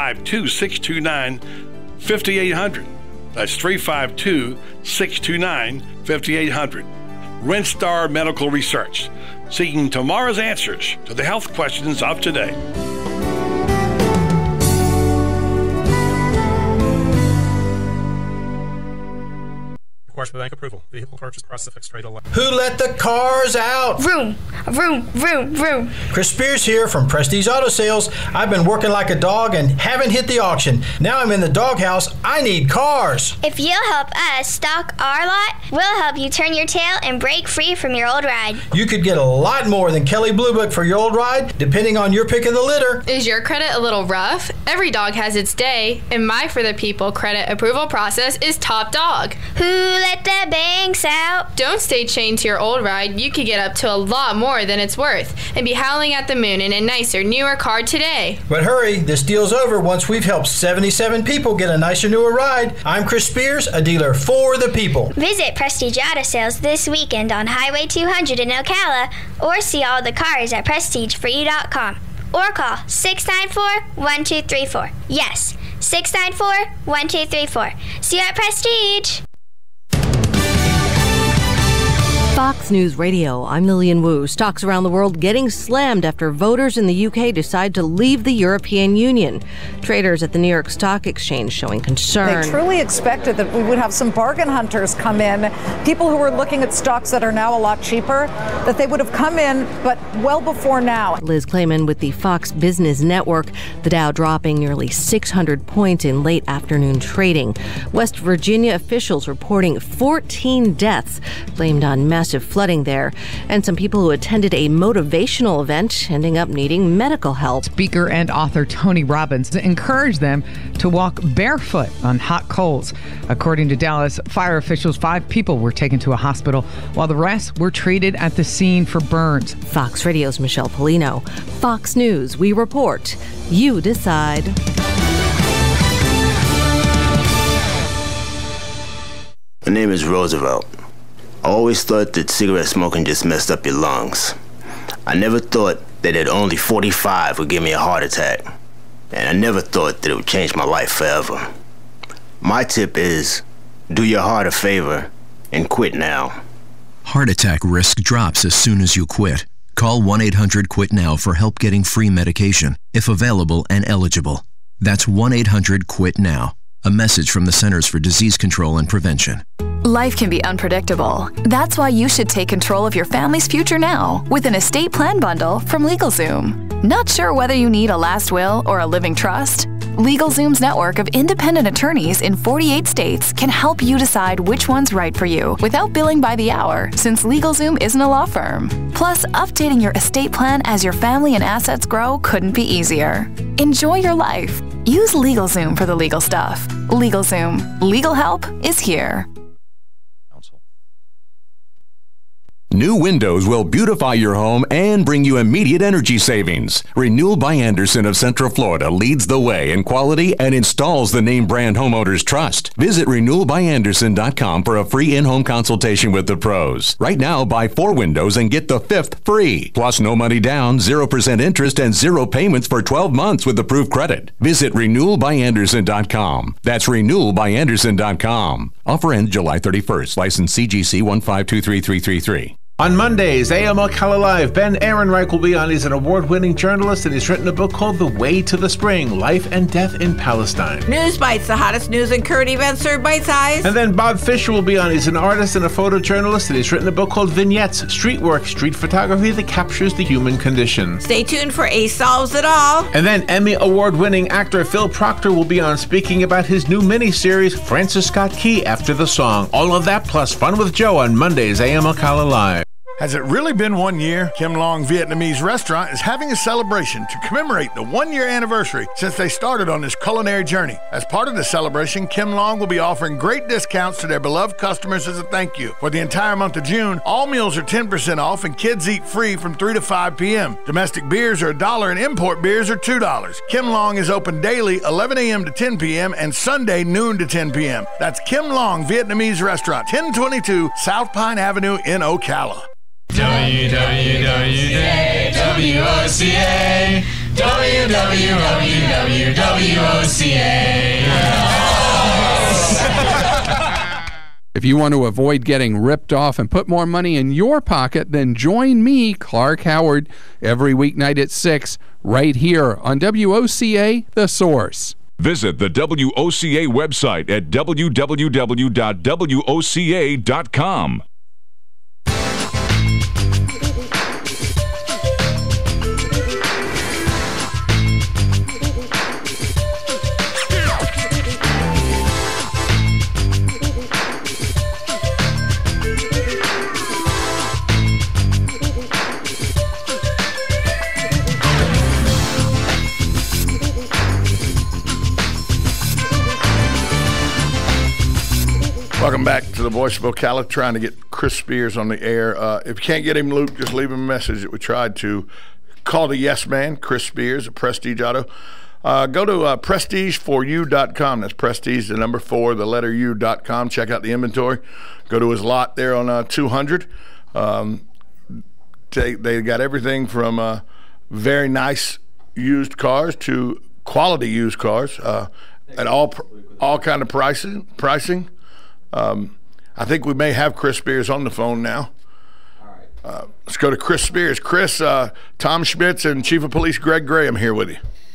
352-629-5800. That's 352-629-5800. Rinstar Medical Research, seeking tomorrow's answers to the health questions of today. Requires bank approval. Vehicle purchase price of fixed rate alone. Who let the cars out? Vroom, vroom, vroom, vroom. Chris Spears here from Prestige Auto Sales. I've been working like a dog and haven't hit the auction. Now I'm in the doghouse. I need cars. If you'll help us stock our lot, we'll help you turn your tail and break free from your old ride. You could get a lot more than Kelly Blue Book for your old ride, depending on your pick of the litter. Is your credit a little rough? Every dog has its day, and my For the People credit approval process is top dog. Who let the banks out? Don't stay chained to your old ride. You could get up to a lot more than it's worth and be howling at the moon in a nicer, newer car today. But hurry, this deal's over once we've helped 77 people get a nicer, newer ride. I'm Chris Spears, a dealer for the people. Visit Prestige Auto Sales this weekend on Highway 200 in Ocala, or see all the cars at PrestigeForYou.com, or call 694-1234. Yes, 694-1234. See you at Prestige. Fox News Radio, I'm Lillian Wu. Stocks around the world getting slammed after voters in the UK decide to leave the European Union. Traders at the New York Stock Exchange showing concern. They truly expected that we would have some bargain hunters come in, people who were looking at stocks that are now a lot cheaper, that they would have come in, but well before now. Liz Clayman with the Fox Business Network. The Dow dropping nearly 600 points in late afternoon trading. West Virginia officials reporting 14 deaths blamed on massive flooding there, and some people who attended a motivational event ending up needing medical help. Speaker and author Tony Robbins encouraged them to walk barefoot on hot coals. According to Dallas fire officials, 5 people were taken to a hospital while the rest were treated at the scene for burns. Fox Radio's Michelle Polino. Fox News, we report. You decide. My name is Roosevelt. I always thought that cigarette smoking just messed up your lungs. I never thought that at only 45 would give me a heart attack. And I never thought that it would change my life forever. My tip is, do your heart a favor and quit now. Heart attack risk drops as soon as you quit. Call 1-800-QUIT-NOW for help getting free medication, if available and eligible. That's 1-800-QUIT-NOW. A message from the Centers for Disease Control and Prevention. Life can be unpredictable. That's why you should take control of your family's future now with an estate plan bundle from LegalZoom. Not sure whether you need a last will or a living trust? LegalZoom's network of independent attorneys in 48 states can help you decide which one's right for you without billing by the hour, since LegalZoom isn't a law firm. Plus, updating your estate plan as your family and assets grow couldn't be easier. Enjoy your life. Use LegalZoom for the legal stuff. LegalZoom. Legal help is here. New windows will beautify your home and bring you immediate energy savings. Renewal by Anderson of Central Florida leads the way in quality and installs the name brand homeowners trust. Visit renewalbyanderson.com for a free in-home consultation with the pros. Right now, buy 4 windows and get the 5th free. Plus, no money down, 0% interest, and 0 payments for 12 months with approved credit. Visit renewalbyanderson.com. That's renewalbyanderson.com. Offer ends July 31st. License CGC 1523333. On Mondays, AM Ocala Live, Ben Ehrenreich will be on. He's an award-winning journalist, and he's written a book called The Way to the Spring, Life and Death in Palestine. News Bites, the hottest news and current events served bite-sized. And then Bob Fisher will be on. He's an artist and a photojournalist, and he's written a book called Vignettes, Street Work, Street Photography that captures the human condition. Stay tuned for Ace Solves It All. And then Emmy Award-winning actor Phil Proctor will be on, speaking about his new miniseries, Francis Scott Key After the Song. All of that plus Fun with Joe on Mondays, AM Ocala Live. Has it really been 1 year? Kim Long Vietnamese Restaurant is having a celebration to commemorate the 1-year anniversary since they started on this culinary journey. As part of the celebration, Kim Long will be offering great discounts to their beloved customers as a thank you. For the entire month of June, all meals are 10% off and kids eat free from 3 to 5 p.m. Domestic beers are $1 and import beers are $2. Kim Long is open daily 11 a.m. to 10 p.m. and Sunday noon to 10 p.m. That's Kim Long Vietnamese Restaurant, 1022 South Pine Avenue in Ocala. WWOCA, If you want to avoid getting ripped off and put more money in your pocket, then join me, Clark Howard, every weeknight at 6, right here on WOCA, The Source. Visit the WOCA website at www.woca.com. Welcome back to the Voice of Ocala, trying to get Chris Spears on the air. If you can't get him, Luke, just leave him a message that we tried to call the yes man, Chris Spears at Prestige Auto. Go to prestigeforyou.com. That's Prestige, the number 4, the letter U.com. Check out the inventory. Go to his lot there on 200. They got everything from very nice used cars to quality used cars at all kind of pricing. I think we may have Chris Spears on the phone now. Let's go to Chris Spears. Chris, Tom Schmitz and Chief of Police Greg Graham here with you.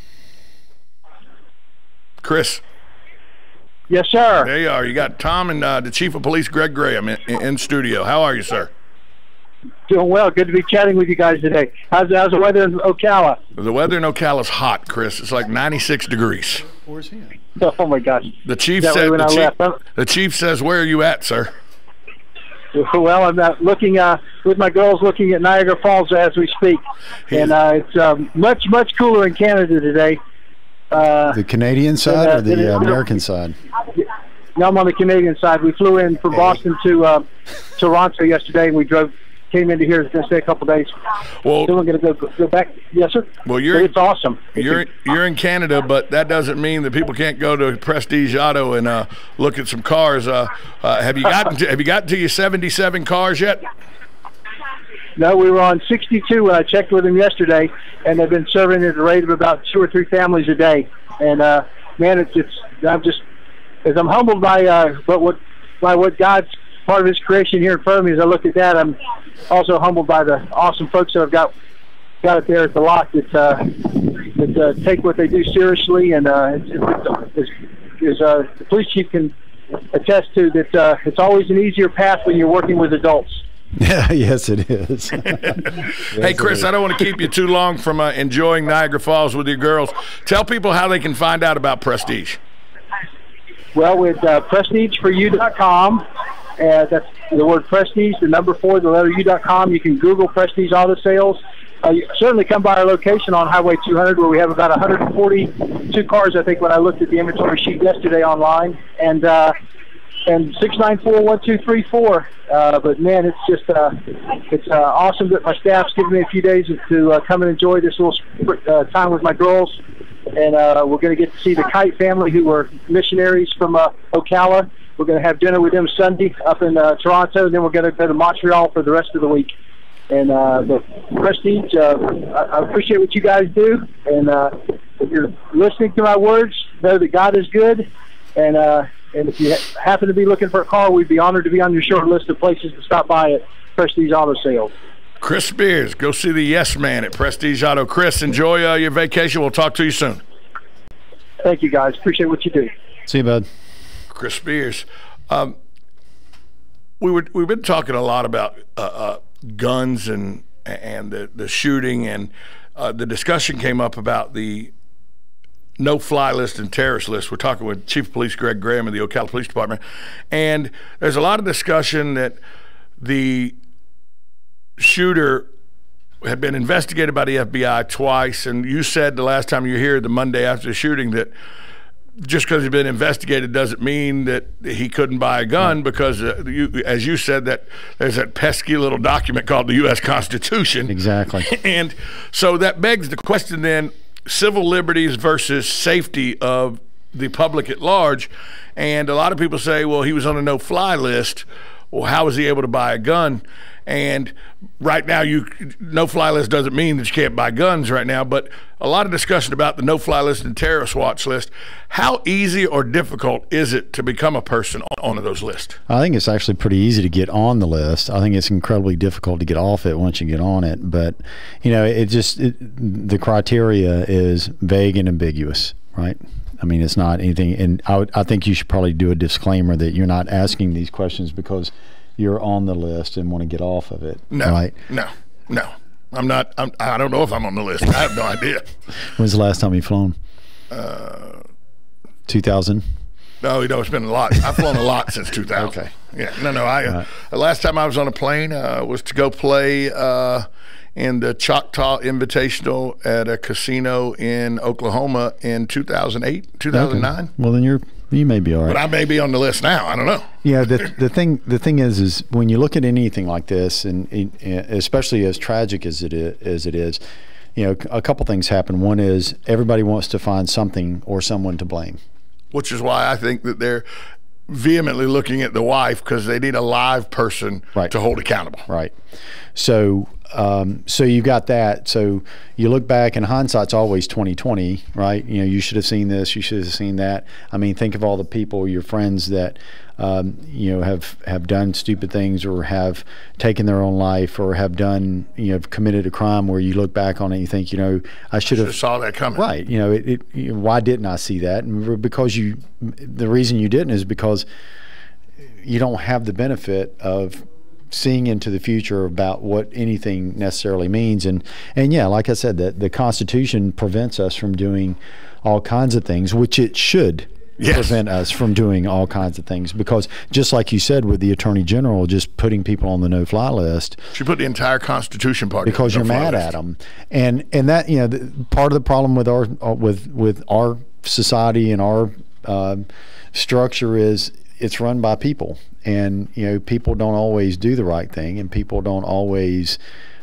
Chris. Yes, sir. There you are. You got Tom and the Chief of Police Greg Graham in studio. How are you, sir? Doing well. Good to be chatting with you guys today. How's the weather in Ocala? The weather in Ocala is hot, Chris. It's like 96 degrees. Where's he? Oh my gosh! The chief said. The chief says, "Where are you at, sir?" Well, I'm looking with my girls, looking at Niagara Falls as we speak, and it's much cooler in Canada today. The Canadian side or the American side? No, I'm on the Canadian side. We flew in from Boston to Toronto yesterday, and we came into here to stay a couple days. Well, so we're going to go back. Yes, sir. Well, it's awesome. You're in Canada, but that doesn't mean that people can't go to Prestige Auto and look at some cars. Have you gotten to your 77 cars yet? No, we were on 62 when I checked with them yesterday, and they've been serving at a rate of about 2 or 3 families a day. And man, I'm humbled by what God's part of His creation here in front of me. As I look at that, I'm also humbled by the awesome folks that I've got it there at the lot that take what they do seriously, and as the police chief can attest to, that it's always an easier path when you're working with adults. Yeah, yes, it is. Hey, Chris, I don't want to keep you too long from enjoying Niagara Falls with your girls. Tell people how they can find out about Prestige. Well, with prestigeforyou.com, that's the word Prestige, the number 4, the letter U.com. You can Google Prestige Auto Sales. You certainly come by our location on Highway 200, where we have about 142 cars, I think, when I looked at the inventory sheet yesterday online, and 694-1234. But man, it's just it's awesome that my staff's given me a few days to come and enjoy this little time with my girls. And we're going to get to see the Kite family, who were missionaries from Ocala. We're going to have dinner with them Sunday up in Toronto, and then we're going to go to Montreal for the rest of the week. And the Prestige, I appreciate what you guys do. And if you're listening to my words, know that God is good. And if you happen to be looking for a car, we'd be honored to be on your short list of places to stop by at Prestige Auto Sales. Chris Spears, go see the yes man at Prestige Auto. Chris, enjoy your vacation. We'll talk to you soon. Thank you, guys. Appreciate what you do. See you, bud. Chris Spears. We've been talking a lot about guns and the shooting, and the discussion came up about the no-fly list and terrorist list. We're talking with Chief of Police Greg Graham of the Ocala Police Department, and there's a lot of discussion that the shooter had been investigated by the FBI twice, and you said the last time you were here, the Monday after the shooting, that just because he's been investigated doesn't mean that he couldn't buy a gun, because as you said, that there's that pesky little document called the U.S. Constitution. Exactly. And so that begs the question then, civil liberties versus safety of the public at large. And a lot of people say, well, he was on a no-fly list. Well, how was he able to buy a gun? And right now, no-fly list doesn't mean that you can't buy guns right now, but a lot of discussion about the no-fly list and terrorist watch list. How easy or difficult is it to become a person on those lists? I think it's actually pretty easy to get on the list. I think it's incredibly difficult to get off it once you get on it. But, you know, the criteria is vague and ambiguous, right? I mean, it's not anything. And I think you should probably do a disclaimer that you're not asking these questions because you're on the list and want to get off of it. No, right? No. I'm not. I don't know if I'm on the list. I have no idea. When's the last time you've flown? 2000? No, it's been a lot. I've flown a lot since 2000. Okay. Yeah. No. The last time I was on a plane was to go play in the Choctaw Invitational at a casino in Oklahoma in 2008, 2009. Okay. Well, then you may be all right. But I may be on the list now. I don't know. Yeah, the thing is when you look at anything like this, and especially as tragic as it is, you know, a couple things happen. One is everybody wants to find something or someone to blame, which is why I think that they're vehemently looking at the wife, because they need a live person to hold accountable. Right. So you've got that. So you look back, and hindsight's always 20/20, right? You know, you should have seen this, you should have seen that. I mean, think of all the people, your friends that you know, have done stupid things, or have taken their own life, or have done, you know, committed a crime where you look back on it and you think, you know, I should have saw that coming. Right. You know, why didn't I see that? And because the reason you didn't is because you don't have the benefit of seeing into the future about what anything necessarily means. And yeah, like I said, that the Constitution prevents us from doing all kinds of things, which it should prevent us from doing all kinds of things, because just like you said with the Attorney General just putting people on the no-fly list, she put the entire Constitution part because you're mad at them, and that, you know, part of the problem with our society and our structure is it's run by people, and you know, people don't always do the right thing, and people don't always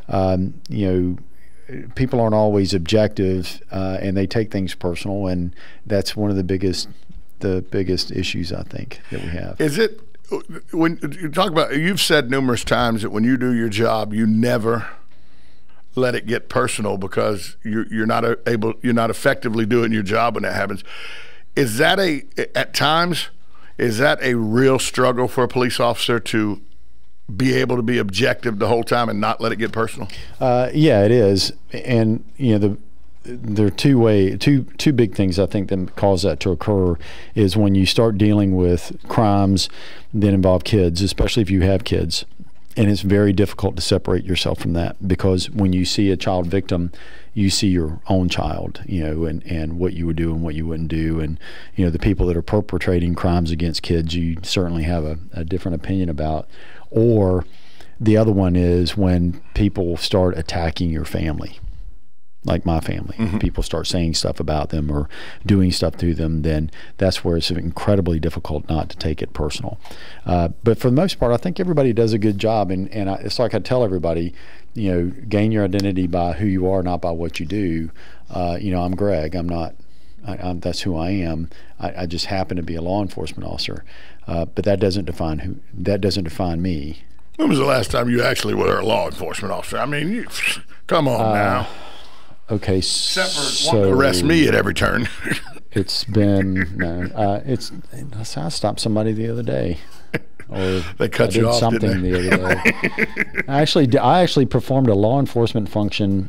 people aren't always objective, and they take things personal, and that's one of the biggest issues I think that we have. Is it, when you talk about, you've said numerous times that when you do your job, you never let it get personal, because you're not effectively doing your job when that happens. Is that at times a real struggle for a police officer to be able to be objective the whole time and not let it get personal? Yeah, it is. And you know, there are two big things I think that cause that to occur is when you start dealing with crimes that involve kids, especially if you have kids. And it's very difficult to separate yourself from that, because when you see a child victim, you see your own child, you know, and what you would do and what you wouldn't do. And, you know, the people that are perpetrating crimes against kids, you certainly have a different opinion about. Or the other one is when people start attacking your family, like my family. Mm-hmm. People start saying stuff about them or doing stuff to them, then that's where it's incredibly difficult not to take it personal. But for the most part, I think everybody does a good job. And it's like I tell everybody, you know, gain your identity by who you are, not by what you do. You know, I'm Greg. That's who I am. I just happen to be a law enforcement officer. But that doesn't define me. When was the last time you actually were a law enforcement officer? I mean, come on now. Okay, except for wanting to arrest me at every turn. It's been I stopped somebody the other day, or they cut you off, something didn't they? The other day. I actually performed a law enforcement function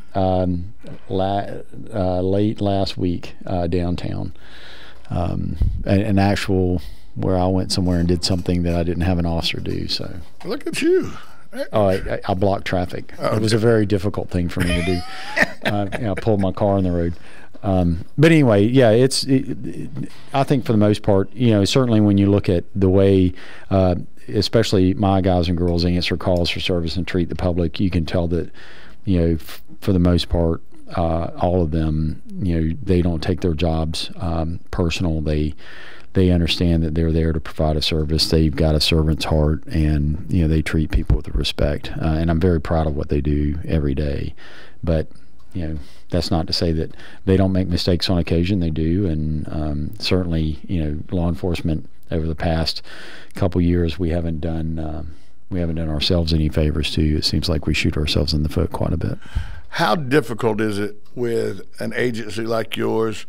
late last week downtown. An actual where I went somewhere and did something that I didn't have an officer do. So look at you. Oh, I blocked traffic. It was a very difficult thing for me to do. I pulled my car on the road. But anyway, yeah, I think for the most part, certainly when you look at the way, especially my guys and girls answer calls for service and treat the public, you can tell that, for the most part, all of them, they don't take their jobs personal. They understand that they're there to provide a service. They've got a servant's heart, and they treat people with respect. And I'm very proud of what they do every day. But that's not to say that they don't make mistakes on occasion. They do, and certainly, law enforcement over the past couple years, we haven't done ourselves any favors too. It seems like we shoot ourselves in the foot quite a bit. How difficult is it with an agency like yours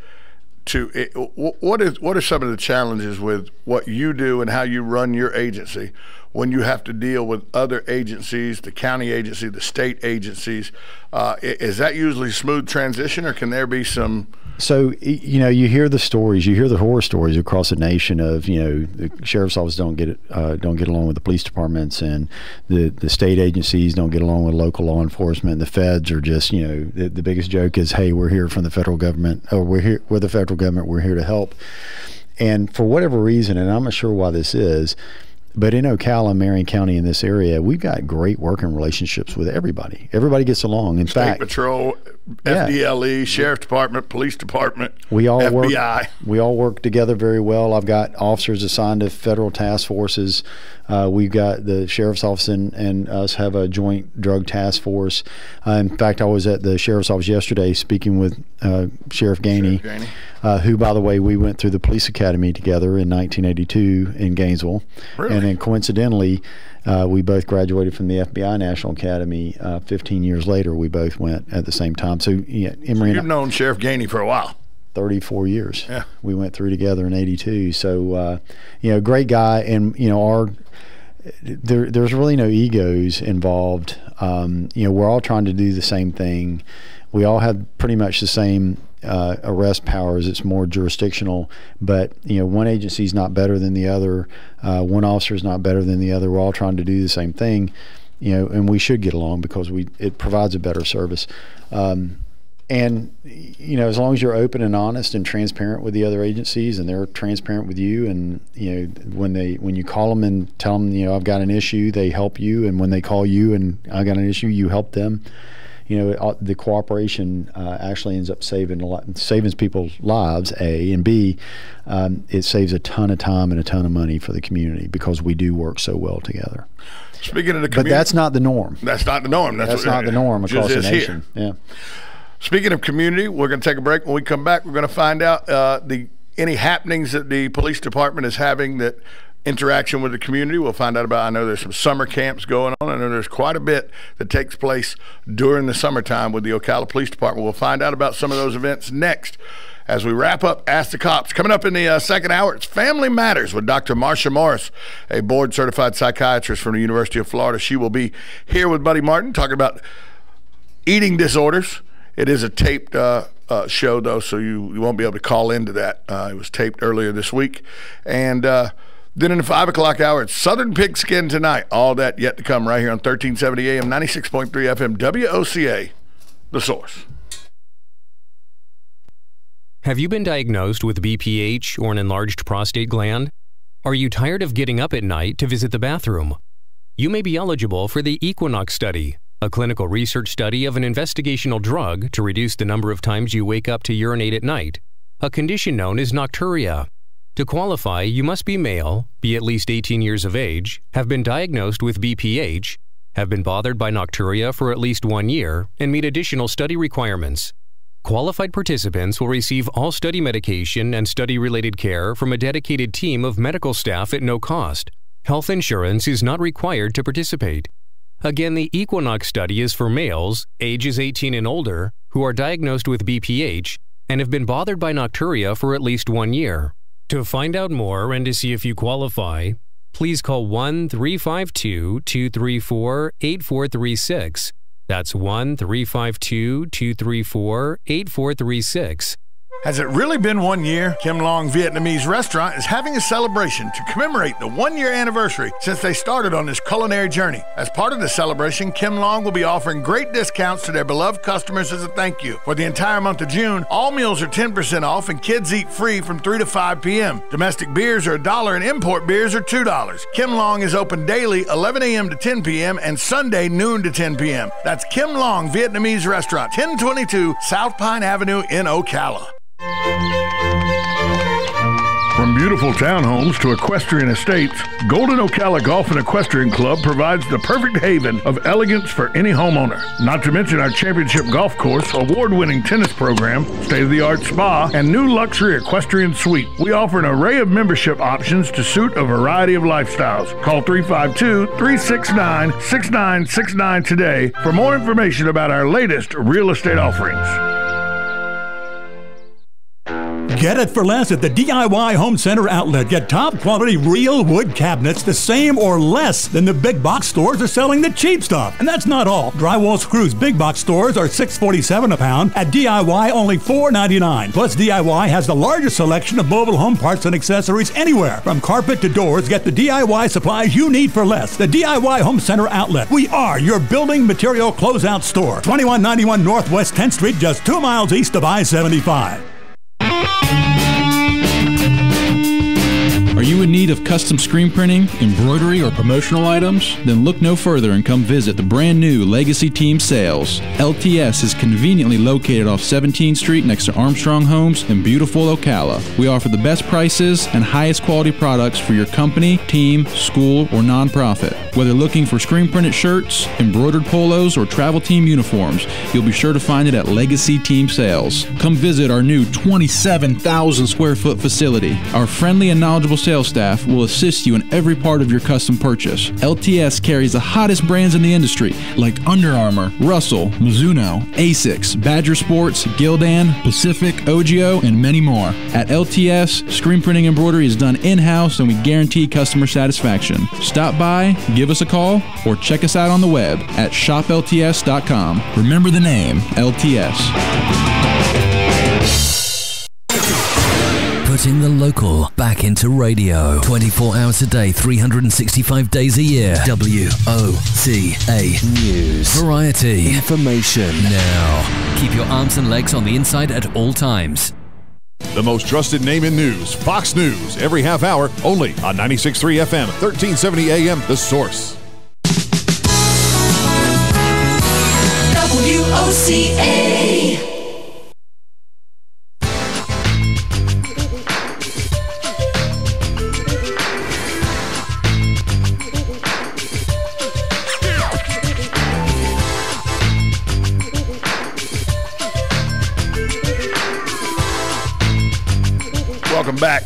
what are some of the challenges with what you do and how you run your agency when you have to deal with other agencies, the county agency, the state agencies? Is that usually a smooth transition, or can there be some? So, you hear the stories, you hear the horror stories across the nation of, the sheriff's office don't get along with the police departments, and the state agencies don't get along with local law enforcement. The feds are just, the biggest joke is, hey, we're here from the federal government, or we're the federal government, we're here to help. And for whatever reason, and I'm not sure why this is, but in Ocala, Marion County, in this area, we've got great working relationships with everybody. Everybody gets along. In fact, State Patrol, FDLE, Sheriff's Department, Police Department, FBI. We all work together very well. I've got officers assigned to federal task forces. We've got the Sheriff's Office and us have a joint drug task force. In fact, I was at the Sheriff's Office yesterday speaking with Sheriff Gainey, who, by the way, we went through the police academy together in 1982 in Gainesville. Really? And then coincidentally, we both graduated from the FBI National Academy 15 years later. We both went at the same time. So, Emory, you've known Sheriff Gainey for a while. 34 years. Yeah. We went through together in 82. So, great guy. And, there's really no egos involved. We're all trying to do the same thing. We all have pretty much the same arrest powers. It's more jurisdictional, but one agency is not better than the other. One officer is not better than the other. We're all trying to do the same thing, and we should get along because it provides a better service. And as long as you're open and honest and transparent with the other agencies, and they're transparent with you, and when you call them and tell them I've got an issue, they help you, and when they call you and I got an issue, you help them. The cooperation actually ends up saving people's lives, A, and B, it saves a ton of time and a ton of money for the community because we do work so well together. Speaking of the community, but that's not the norm. That's not the norm. That's not the norm across the nation. Here. Yeah. Speaking of community, we're going to take a break. When we come back, we're going to find out any happenings that the police department is having that interaction with the community. We'll find out about, I know there's some summer camps going on. I know there's quite a bit that takes place during the summertime with the Ocala Police Department. We'll find out about some of those events next. As we wrap up Ask the Cops, coming up in the second hour, it's Family Matters with Dr. Marsha Morris, a board-certified psychiatrist from the University of Florida. She will be here with Buddy Martin talking about eating disorders. It is a taped show, though, so you won't be able to call into that. It was taped earlier this week. And then in the 5 o'clock hour, it's Southern Pigskin Tonight. All that yet to come right here on 1370 AM, 96.3 FM, WOCA, The Source. Have you been diagnosed with BPH or an enlarged prostate gland? Are you tired of getting up at night to visit the bathroom? You may be eligible for the Equinox study, a clinical research study of an investigational drug to reduce the number of times you wake up to urinate at night, a condition known as nocturia. To qualify, you must be male, be at least 18 years of age, have been diagnosed with BPH, have been bothered by nocturia for at least 1 year, and meet additional study requirements. Qualified participants will receive all study medication and study-related care from a dedicated team of medical staff at no cost. Health insurance is not required to participate. Again, the Equinox study is for males, ages 18 and older, who are diagnosed with BPH and have been bothered by nocturia for at least 1 year. To find out more and to see if you qualify, please call 1-352-234-8436. That's 1-352-234-8436. Has it really been 1 year? Kim Long Vietnamese Restaurant is having a celebration to commemorate the 1-year anniversary since they started on this culinary journey. As part of the celebration, Kim Long will be offering great discounts to their beloved customers as a thank you. For the entire month of June, all meals are 10% off and kids eat free from 3 to 5 p.m. Domestic beers are $1 and import beers are $2. Kim Long is open daily 11 a.m. to 10 p.m. and Sunday noon to 10 p.m. That's Kim Long Vietnamese Restaurant, 1022 South Pine Avenue in Ocala. From beautiful townhomes to equestrian estates, Golden Ocala Golf and Equestrian Club provides the perfect haven of elegance for any homeowner. Not to mention our championship golf course, award-winning tennis program, state-of-the-art spa, and new luxury equestrian suite. We offer an array of membership options to suit a variety of lifestyles. Call 352-369-6969 today for more information about our latest real estate offerings. Get it for less at the DIY Home Center outlet. Get top quality real wood cabinets the same or less than the big box stores are selling the cheap stuff. And that's not all. Drywall screws big box stores are $6.47 a pound. At DIY only $4.99. Plus DIY has the largest selection of mobile home parts and accessories anywhere. From carpet to doors, get the DIY supplies you need for less. The DIY Home Center outlet. We are your building material closeout store. 2191 Northwest 10th Street, just 2 miles east of I-75. Are you in need of custom screen printing, embroidery, or promotional items? Then look no further and come visit the brand new Legacy Team Sales. LTS is conveniently located off 17th Street next to Armstrong Homes in beautiful Ocala. We offer the best prices and highest quality products for your company, team, school, or nonprofit. Whether looking for screen printed shirts, embroidered polos, or travel team uniforms, you'll be sure to find it at Legacy Team Sales. Come visit our new 27,000 square foot facility. Our friendly and knowledgeable sales staff will assist you in every part of your custom purchase. LTS carries the hottest brands in the industry like Under Armour, Russell, Mizuno, Asics, Badger Sports, Gildan, Pacific, Ogio, and many more. At LTS, screen printing embroidery is done in-house and we guarantee customer satisfaction. Stop by, give us a call, or check us out on the web at shoplts.com. Remember the name, LTS. Putting the local back into radio. 24 hours a day, 365 days a year. WOCA News. Variety. Information. Now. Keep your arms and legs on the inside at all times. The most trusted name in news, Fox News, every half hour, only on 96.3 FM, 1370 AM, The Source. WOCA. Welcome back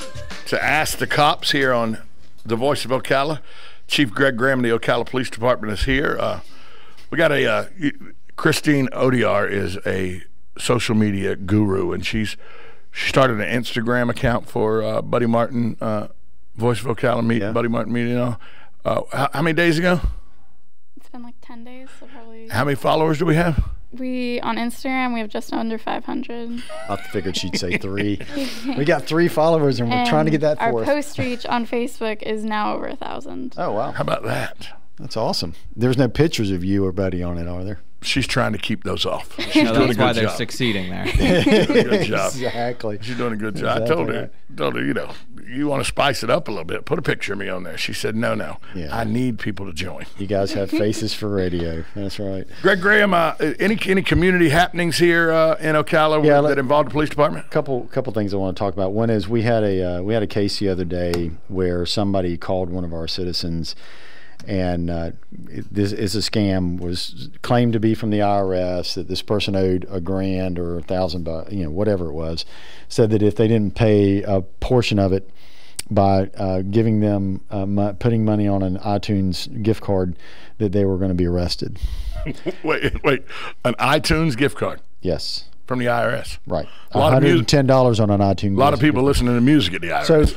to Ask the Cops here on the Voice of Ocala. Chief Greg Graham of the Ocala Police Department is here. We got Christine Odiar is a social media guru, and she started an Instagram account for Buddy Martin, Voice of Ocala, Buddy Martin Media. How many days ago? It's been like 10 days, so probably. How many followers do we have? On Instagram, we have just under 500. I figured she'd say 3. We got 3 followers, and we're trying to get that 4th. Our post reach on Facebook is now over 1,000. Oh, wow. How about that? That's awesome. There's no pictures of you or Buddy on it, are there? She's trying to keep those off. She's doing a good why they're job. succeeding there. Good job. Exactly. She's doing a good job. Exactly. I told her, you want to spice it up a little bit. Put a picture of me on there. She said, no. Yeah. I need people to join. You guys have faces for radio. That's right. Greg Graham, any community happenings here in Ocala that involved the police department? Couple things I want to talk about. One is we had a case the other day where somebody called one of our citizens, and this is a scam, was claimed to be from the IRS, that this person owed $1,000 or $1,000, whatever it was, said that if they didn't pay a portion of it by giving them putting money on an iTunes gift card, that they were going to be arrested. Wait, an iTunes gift card? Yes. From the IRS? Right. $110 on an iTunes. A lot of people listening to music at the IRS. So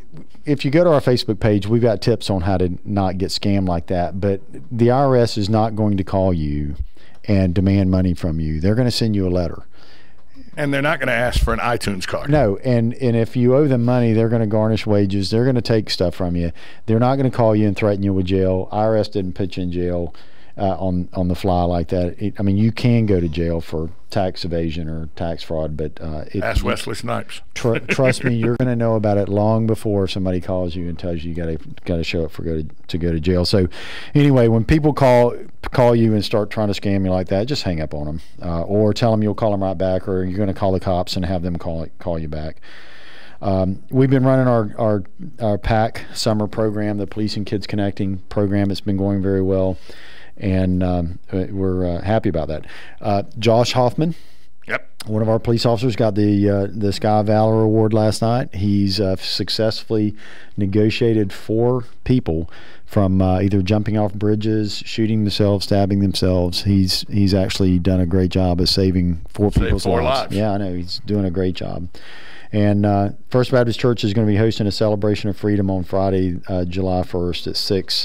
if you go to our Facebook page, we've got tips on how to not get scammed like that. But the IRS is not going to call you and demand money from you. They're going to send you a letter. And they're not going to ask for an iTunes card. No, and if you owe them money, they're going to garnish wages. They're going to take stuff from you. They're not going to call you and threaten you with jail. IRS didn't put you in jail on the fly like that. I mean, you can go to jail for tax evasion or tax fraud, but ask Wesley Snipes. Trust me, you're going to know about it long before somebody calls you and tells you you got to show up to go to jail. So, anyway, when people call you and start trying to scam you like that, just hang up on them, or tell them you'll call them right back, or you're going to call the cops and have them call you back. We've been running our PAC summer program, the Police and Kids Connecting program. It's been going very well. And we're happy about that. Josh Hoffman, one of our police officers, got the Sky Valor Award last night. He's successfully negotiated 4 people from either jumping off bridges, shooting themselves, stabbing themselves. He's actually done a great job of saving 4 people's lives. Yeah, I know. He's doing a great job. And First Baptist Church is going to be hosting a celebration of freedom on Friday, July 1st at 6.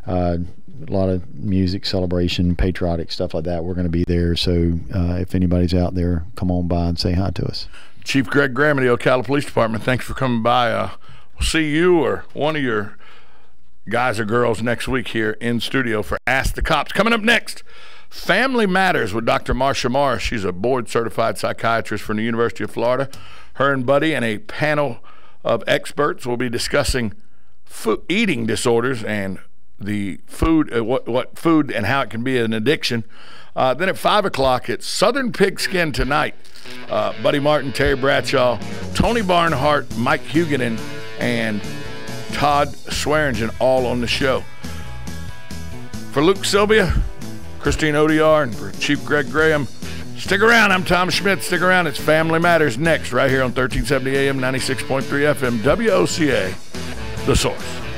A lot of music, celebration, patriotic stuff like that. We're going to be there. So if anybody's out there, come on by and say hi to us. Chief Greg Graham of the Ocala Police Department, thanks for coming by. We'll see you or one of your guys or girls next week here in studio for Ask the Cops. Coming up next, Family Matters with Dr. Marsha Morris. She's a board-certified psychiatrist from the University of Florida. Her and Buddy and a panel of experts will be discussing eating disorders and the food, what food and how it can be an addiction. Then at 5 o'clock, it's Southern Pigskin Tonight. Buddy Martin, Terry Bradshaw, Tony Barnhart, Mike Huguenin, and Todd Swearingen all on the show. For Luke Sylvia, Christine Odiar, and for Chief Greg Graham, stick around. I'm Tom Schmidt. Stick around. It's Family Matters next, right here on 1370 AM, 96.3 FM, WOCA, The Source.